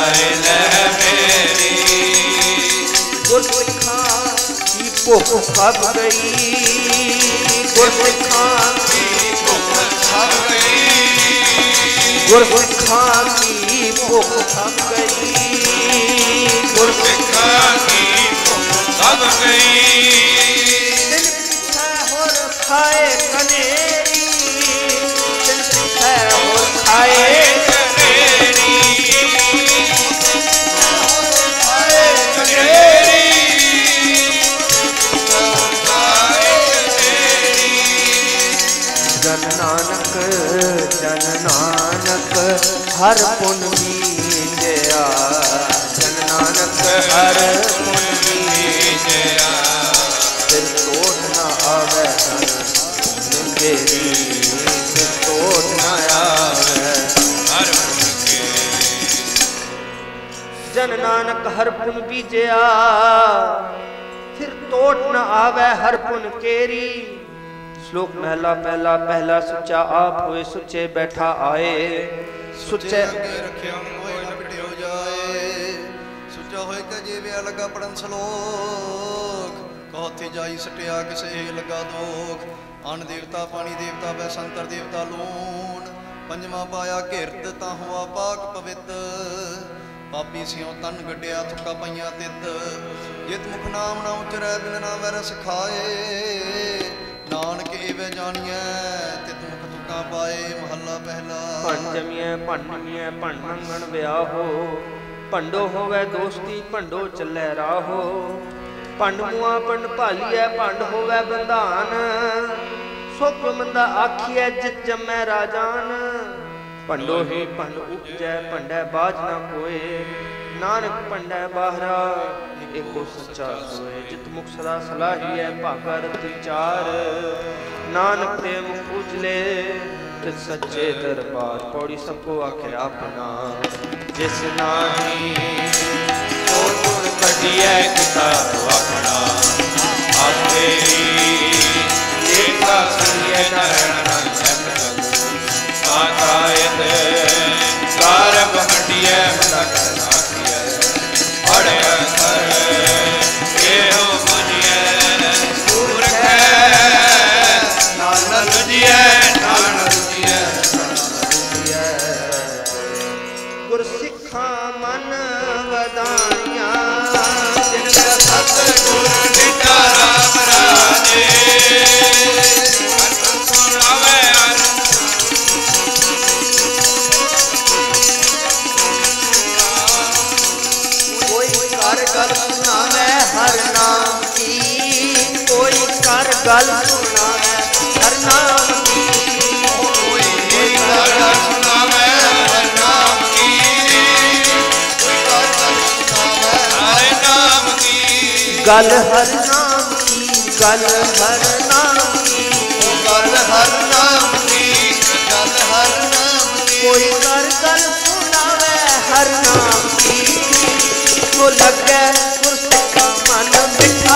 ਜਾਏ ਲੈ ਮੇਰੀ। ਗੁਰਸਿੱਖਾਂ ਦੀ ਭੁੱਖ ਸਭ ਗਈ, ਗੁਰਸਿੱਖਾਂ ਦੀ ਭੁੱਖ ਸਭ ਗਈ, ਗੁਰਸਿੱਖਾਂ ਦੀ ਭੁੱਖ ਸਭ ਗਈ, ਗੁਰਸਿੱਖਾਂ ਦੀ ਭੁੱਖ ਸਭ ਗਈ। ਦਿਨ ਪਿਛੈ ਹੋਰ ਖਾਏ ਕਨੇਰੀ, ਦਿਨ ਪਿਛੈ ਹੋਰ ਖਾਏ ਕਨੇਰੀ, ਖਾਏ ਕਨੇਰੀ। ਜਨ ਨਾਨਕ ਹਰ ਪੁਨ ਬੀਜਿਆ, ਜਨ ਨਾਨਕ ਹਰ ਪੁਨ ਬੀਜਿਆ। ਫਿਰ ਟੋਟ ਨਾ ਆਵੇ ਮੇਰੀ, ਫਿਰ ਟੋਟ ਨਾ ਆਵੇ ਹਰ ਪੁਨ ਕੇ। ਜਨ ਨਾਨਕ ਹਰ ਪੁਨ ਬੀਜਿਆ, ਫਿਰ ਟੋਟ ਨਾ ਆਵੇ ਹਰ ਪੁਨ ਕੇਰੀ। ਸ਼ਲੋਕ ਮਹਿਲਾ ਪਹਿਲਾ। ਪਹਿਲਾ ਸੁੱਚਾ ਆਪ ਹੋਏ ਸੁੱਚੇ ਬੈਠਾ ਆਏ, ਸੁੱਚੇ ਅੱਗੇ ਰੱਖਿਆ ਹੋਏ ਨਾ ਪਿਟਿਓ ਜਾਏ। ਸੁੱਚਾ ਹੋਏ ਕਿ ਜੀਵਿਆ ਲੱਗਾ ਪੜਨ ਸਲੋਕ, ਕਹੋਥੇ ਜਾਈ ਸਟਿਆ ਕਿਸੇ ਲੱਗਾ ਦੋਖ। ਅਨ ਦੇਵਤਾ ਪਾਣੀ ਦੇਵਤਾ ਬੈ ਸੰਤਰ ਦੇਵਤਾ ਲੂਣ, ਪੰਜਵਾਂ ਪਾਇਆ ਘਿਰਤ ਤਾਂ ਹੋਆ ਪਾਕ ਪਵਿੱਤ। ਪਾਪੀ ਸਿਉ ਤਨ ਗੱਡਿਆ ਥੁੱਕਾ ਪਈਆਂ ਤਿੱਤ, ਜਿਤ ਮੁਖ ਨਾਮ ਨਾ ਉਚਰੈ ਬਿਨ ਨਾ ਵੈ ਰਸ ਖਾਏ। ਨਾਨਕ ਏਵੇਂ ਜਾਣੀਐ ਤਿਤ ਮੁਖ ਤੁਕਾਂ ਪਾਏ। ਮਹੱਲਾ ਪਹਿਲਾ। ਭੰਡ ਜਮੀਐ ਭੰਡ ਨਿਮੀਐ ਭੰਡ ਮੰਗਣ ਵਿਆਹੋ, ਭੰਡੋ ਹੋਵੇ ਦੋਸਤੀ ਭੰਡੋ ਚੱਲੇ ਰਾਹੋ। ਭੰਡ ਮੁਆ ਭੰਡ ਭਾਲੀਐ ਭੰਡ ਹੋਵੇ ਬੰਧਾਨ, ਸੋ ਕਿਉ ਮੰਦਾ ਆਖੀਐ ਜਿਤ ਜੰਮੈ ਰਾਜਾਨ। ਭੰਡੋ ਹੀ ਭੰਡ ਉਪਜੈ ਭੰਡੈ ਬਾਝ ਨਾ ਕੋਏ, ਨਾਨਕ ਭੰਡੈ ਬਾਹਰਾ ਏਕੋ ਸੱਚਾ ਸੋਏ। ਜਿਤ ਮੁਖ ਸਦਾ ਸਲਾਹੀਐ ਭਾਗਾ ਰਤੀ ਚਾਰ, ਨਾਨਕ ਤੇ ਮੁਖ ਉਜਲੇ ਤਿਸ ਸੱਚੇ ਦਰਬਾਰ। ਪੌੜੀ ਸਭ ਕੋ ਆਖੇ ਆਪਣਾ, ਜਿਸ ਨਾਹੀ ਸੋ ਗੁਣ ਕੱਢੀਐ ਕਿਤਾਬ ਆਪਣਾ। ਆਪੇ ਏਕਾ ਸੰਗਿਆ ਨਰਣ ਨੰ ਜਗਤ, ਆਤਾਇਤ ਸਾਰਬ ਹੰਡੀਐ ਮਤਕ ਨਾਖੀਐ। ਅੜਿਆ ਕਰ ਇਹੋ ਮਨੀਐ ਸੂਰਖੈ, ਨਾਨਕ ਜੀਐ ਨਾਨਕ ਜੀਐ ਗੁਰਸਿੱਖਾਂ ਮਨ ਵਧਾਈਆਂ, ਜਿਨ ਕਾ ਸਤਿਗੁਰ ਦਿੱਤਾ ਰਾਮ ਰਾਜੇ। ਅਨ ਸੁਣਾਵੇ ਅਨ ਕਰ ਗੱਲ ਸੁਣਾਵੇ ਹਰ ਨਾਮ ਕੀ, ਕੋਈ ਕਰ ਗੱਲ ਸੁਣਾਵੇ ਹਰ ਨਾਮ ਕੀ। ਕੋਈ ਗੱਲ ਸੁਣਾਵੇ ਹਰ ਨਾਮ ਕੀ, ਕੋਈ ਗੱਲ ਸੁਣਾਵੇ ਹਰ ਨਾਮ ਕੀ। ਗੱਲ ਹਰ ਨਾਮ ਕੀ, ਗੱਲ ਹਰ ਨਾਮ ਕੀ, ਗੱਲ ਹਰ ਨਾਮ ਕੀ, ਗੱਲ ਹਰ ਨਾਮ ਕੀ। ਕੋਈ ਕਰ ਗੱਲ ਸੁਣਾਵੇ ਹਰ ਨਾਮ ਕੀ, ਸੋ ਲੱਗੈ ਗੁਰਸਿੱਖਾ ਮਨ ਮਿੱਠਾ।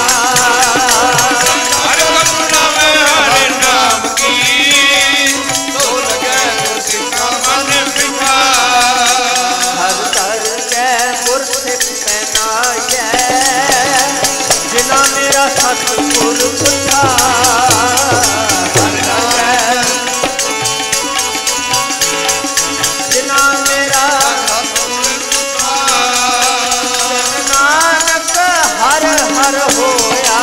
ਹਰ ਗੱਲ ਸੁਣਾਵੇ ਹਰ ਨਾਮ ਕੀ, ਸੋ ਲੱਗੈ ਗੁਰਸਿੱਖਾ ਮਨ ਮਿੱਠਾ। ਹਰ ਦਰ ਕੈ ਗੁਰਸਿੱਖ ਪਹਿਨਾਇਐ, ਜਿਨਾ ਮੇਰਾ ਸਤਿਗੁਰ ਪੁੱਛਾ। ਹਰ ਦਰ ਜਿਨਾ ਮੇਰਾ ਨਾਨਕ ਹਰ ਹਰ ਹੋਇਆ,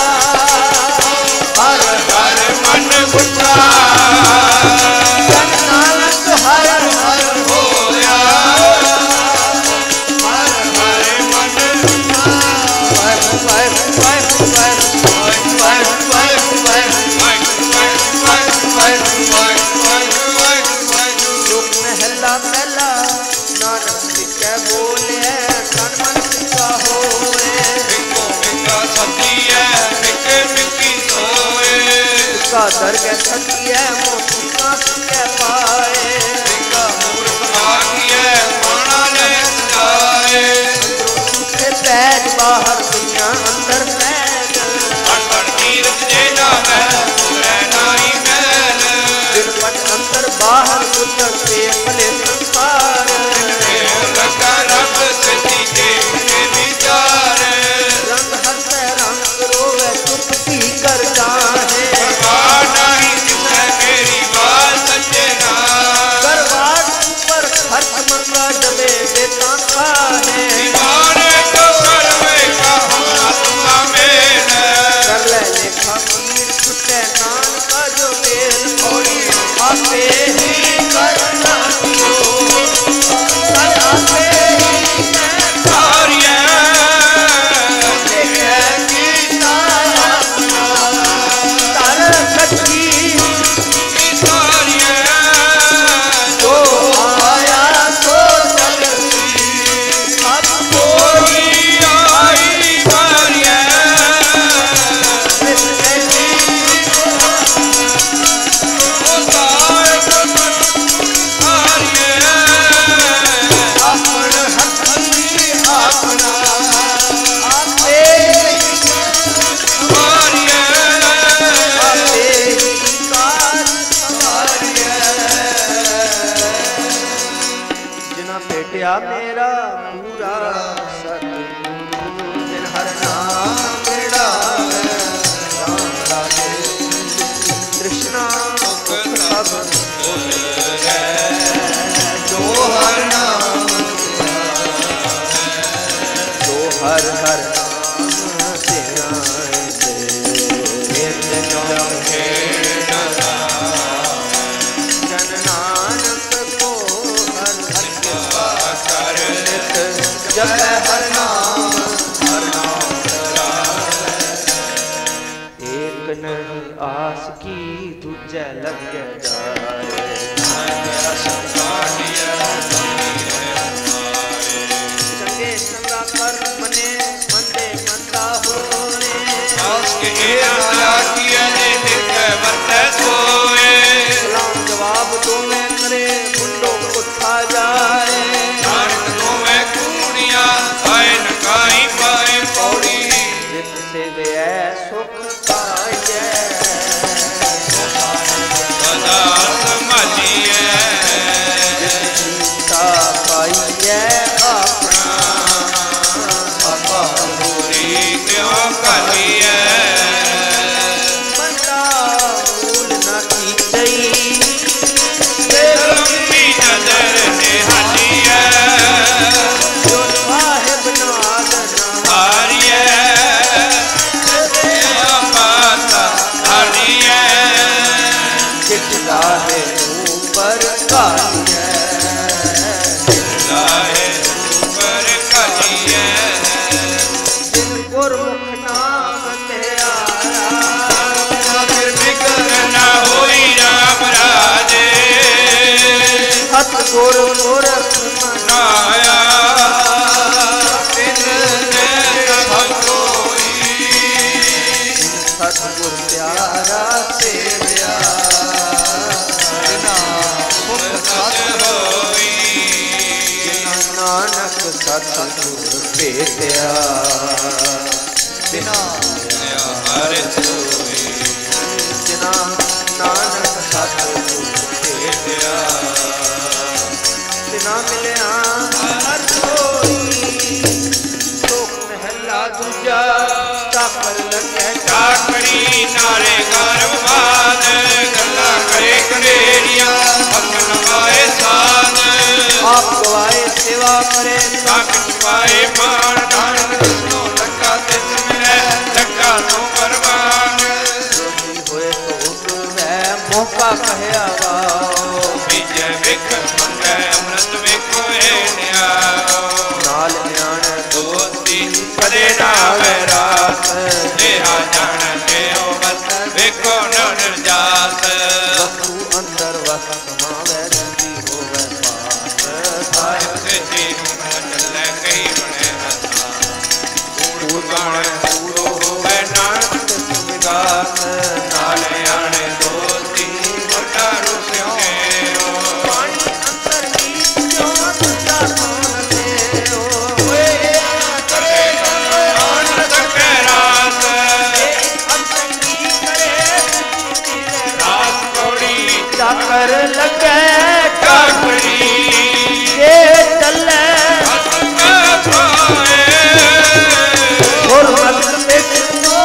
ਹਰ ਹਰ ਮਨ ਗੁੱਠਾ। ਨਾਨਕ ਹਰ ਹਰ ਹੋਇਆ ਹਰ ਹਰ ਮਨ ਗੁੱਠਾ। ਲੋਕ ਮਹਿਲਾ ਪਹਿਲਾ ਨਾਨਕ ਸਿੱਖੈ ਬੋਲਿਆ, ਤਨ ਮਨ ਸਿੱਖਾ ਹੋਏ। ਇੱਕੋ ਇੱਕਾ ਸਤੀਐ ਮਿੱਕੇ ਮਿੱਕੀ ਸੋਏ। ਕਾ ਦਰਗਹਿ ਸਤੀਐ ਮੋਤੀ ਕਾ ਸਿੱਖੈ ਪਾਏ। ਕਾ ਮੂਰਖ ਆਖੀਐ ਪਾਣਾ ਲੈ ਸਜਾਏ। ਅੰਦਰੋਂ ਪੈਜ ਬਾਹਰ ਦੁਨੀਆ ਅੰਦਰ ਪੈਜ। ਅਣ ਤੀਰਥ ਜੇ ਜਾਵੈ ਉਤਰੈ ਨਾਹੀ ਮੈਲ। ਦਿਨ ਪਟ ਅੰਦਰ ਬਾਹਰ ਉਤਰ ਕੇ ਭਲੇ ਸੰਸਾਰ। ਏਉ ਲੱਗਾ भेटिया मेरा पूरा सतगुरु जिन हर नाम मेरा तृष्णा सब जो हर नाम जो हर हर नाम तेरा जन नानक को हर हर कृपा कर जब हर नाम एक नहीं आस की दूजे लग जाए चंगे संगा कर मने मंदे मंदा होए आस के आशा किए नित वर्ते सोए सलाम जवाब दोवे करे मुंडो उठा जाए नानक दोवे कूड़िया आए न काई पाए पौड़ी जित से वे सुख पाए सदा संभालिए सीता पाइए अपना आपा पूरी क्यों करिए मंदा भूल न की गई लंबी नजर निहालिए जो साहिब नाद हारिए माता हारिए चिटला है ऊपर कालिए लाए ऊपर कलिए जिन गुरमुख नाम ते आया फिर फिक्र न होई राम राजे सतगुर गोरख नाया बिन सब कोई सतगुर प्यारा सेविया सत होई जिना नानक सतगुर भेटिया बिना हर सोई जिना नानक सतगुर भेटिया बिना मिलिया हर कोई लोक महला दूजा चाकर लगे काकड़ी नारे गरबाद गल्ला करे कनेरिया भगन पाए साध आप गवाए सेवा करे ताकत पाए मान नानक जिसनो लगा तिस मिले लगा तो परवान रोटी होए तो उठवे मौका कहे आवाओ विजय विख मंगे अमृत विखो है न्याओ नाल न्याण दोस्ती कदे ना वैरास देहा जान के हो बस विखो न निर्जास वस्तु अंदर वस्त समावे दूजी होवे पास साहिब से जी हुक्म चले कहीं बने रसा कूड़ गाण कूड़ो होवे नानक विकास नाले आने दोस्ती मोटा रुस्यो पानी अंतर की क्यों तुझा कौन से होए करे मान सके रात अंतर की करे रात कोड़ी चाकर लगे काकड़ी ये चले और मत में किसको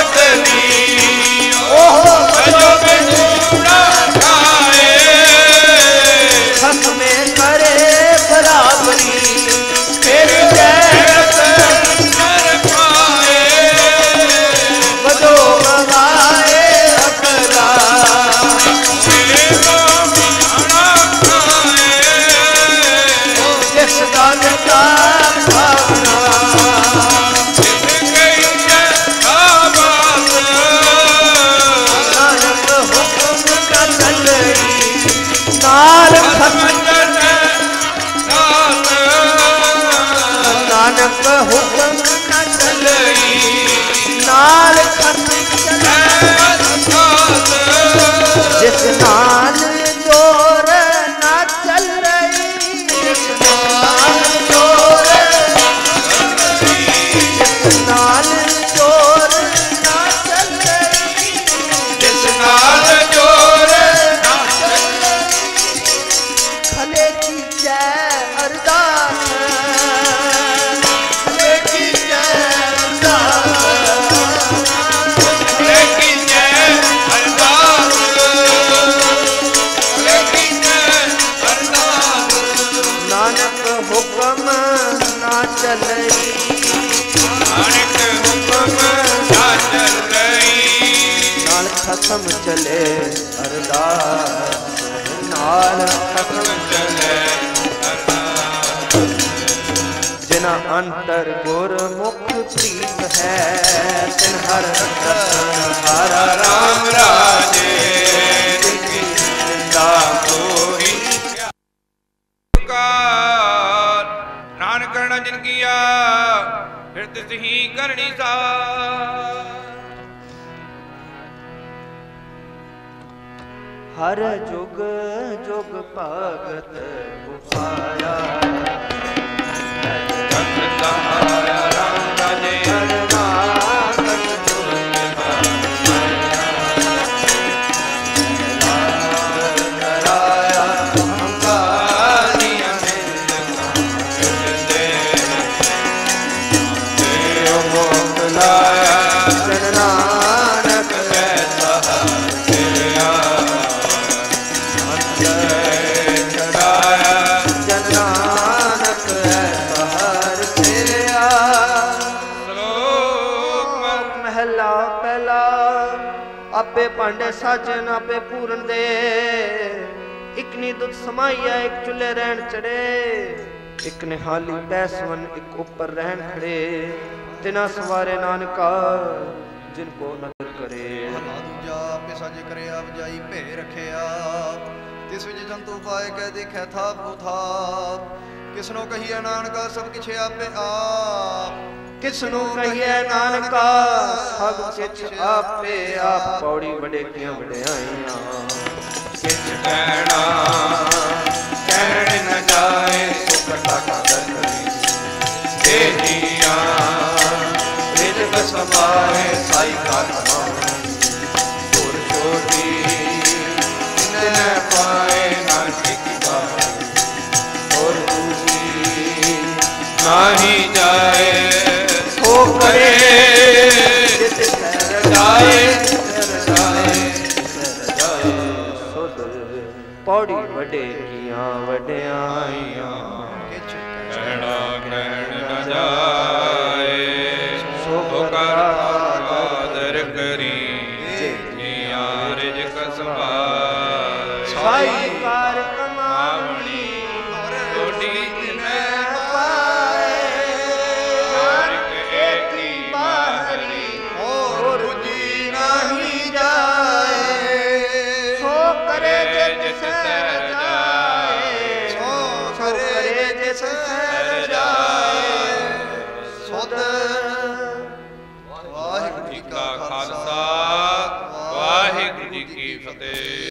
हक में करे बराबरी फिर बदो गवाए अकरा जिस दान का भावना नानक हुक्म का चलई नाल नानक हुक्म का चलई नाल जिस नाल जोर ना चल रही जिस नाल जोर जिस नाल जोर ना चल रही जिस नाल जोर खले की जय अरदास ਖਸਮ ਚਲੇ ਅਰਦਾਸ ਨਾਲ ਖਸਮ ਚਲੇ ਜਿਨਾ ਅੰਤਰ ਗੁਰਮੁਖ ਪ੍ਰੀਤ ਹੈ ਤਿਨ ਹਰ ਰਤਨ ਹਰ ਰਾਮ ਰਾਜੇ ਜਿਨਕੀ ਜਿੰਦਾ ਕੋਈ ਨਾਨਕ ਕਰਣਾ ਜਿਨ ਕੀਆ ਫਿਰ ਤਿਸ ਹੀ ਕਰਨੀ ਸਾਰ ਹਰ ਜੁਗ ਜੁਗ ਭਗਤ ਉਪਾਇਆ ਸਹਾਇਆ ਰਾਮ ਰਾਜੇ ਅਰਨਾਗਤ ਜੁਗ ਕਰਾਇਆ ਹੰਕਾਰੀਆਂ ਦੇ ਮੋਕਲਾਇਆ ਜਨ ਨਾਨਕ ਹੈ ਸਹਾਇਆ ਆਪੇ ਭਾਂਡੇ ਸਾਜਨ ਆਪੇ ਪੂਰਨ ਦੇ ਇੱਕ ਨੀ ਦੁੱਧ ਸਮਾਈਆ ਇੱਕ ਚੁੱਲੇ ਰਹਿਣ ਚੜੇ ਇੱਕ ਨਿਹਾਲੀ ਪੈਸਵਨ ਇੱਕ ਉੱਪਰ ਰਹਿਣ ਖੜੇ ਤਿਨਾ ਸਵਾਰੇ ਨਾਨਕਾ ਜਿਨ ਕੋ ਨਦਰ ਕਰੇ ਦੂਜਾ ਆਪੇ ਸਾਜੇ ਕਰਿਆ ਵਜਾਈ ਭੇ ਰਖਿਆ ਤਿਸ ਵਿੱਚ ਜੰਤੂ ਪਾਏ ਕਹਿ ਦੇਖੈ ਥਾਪ ਉਥਾਪ ਕਿਸਨੋ ਕਹੀਏ ਨਾਨਕਾ ਸਭ ਕਿਛ ਆਪੇ ਆਪ ਕਿਸਨੂੰ ਕਹੀਏ ਨਾਨਕਾ ਸਭ ਕਿਛ ਆਪੇ ਆਪ ਪੌੜੀ ਵਡੇ ਕੀਆਂ ਵਡਿਆਈਆਂ ਕਿਛ ਕਹਿਣਾ ਕਹਿਣ ਨ ਜਾਏ ਸੁਖਤਾ ਕਦਰ ਕਰੀ ਏ ਜੀਆਂ ਰਿਜਕ ਸਮਾਏ ਸਾਈ ਕਾ ਹੋਰ ਛੋਟੀ ਤਿਨੈ ਪਾਏ ਨਾਨਕ ਕੀ ਬਾਤ ਹੋਰ ਦੂਜੀ ਨਾਹੀ ਜਾਏ ਕਰੇ ਜਿਤ ਕਰ ਜਾਏ ਸੁਧ ਪੌੜੀ ਵਡੇ ਕੀਆਂ ਵਡਿਆਈਆਂ ਕਿਛ ਕਹਿਣਾ ਕਹਿਣ ਨ ਜਾਏ ਸੋ ਕਰ ਆਦਰ ਕਰੀ ਜੀਆਂ ਰਿਜਕ ਸਮਾਏ ਸਾਈ ਕਾਰ ਕਮਾਵਣੀ ਟੋਡੀ ਤਿਨੈ ਵਾਹਿਗੁਰੂ ਜੀ ਕਾ ਖਾਲਸਾ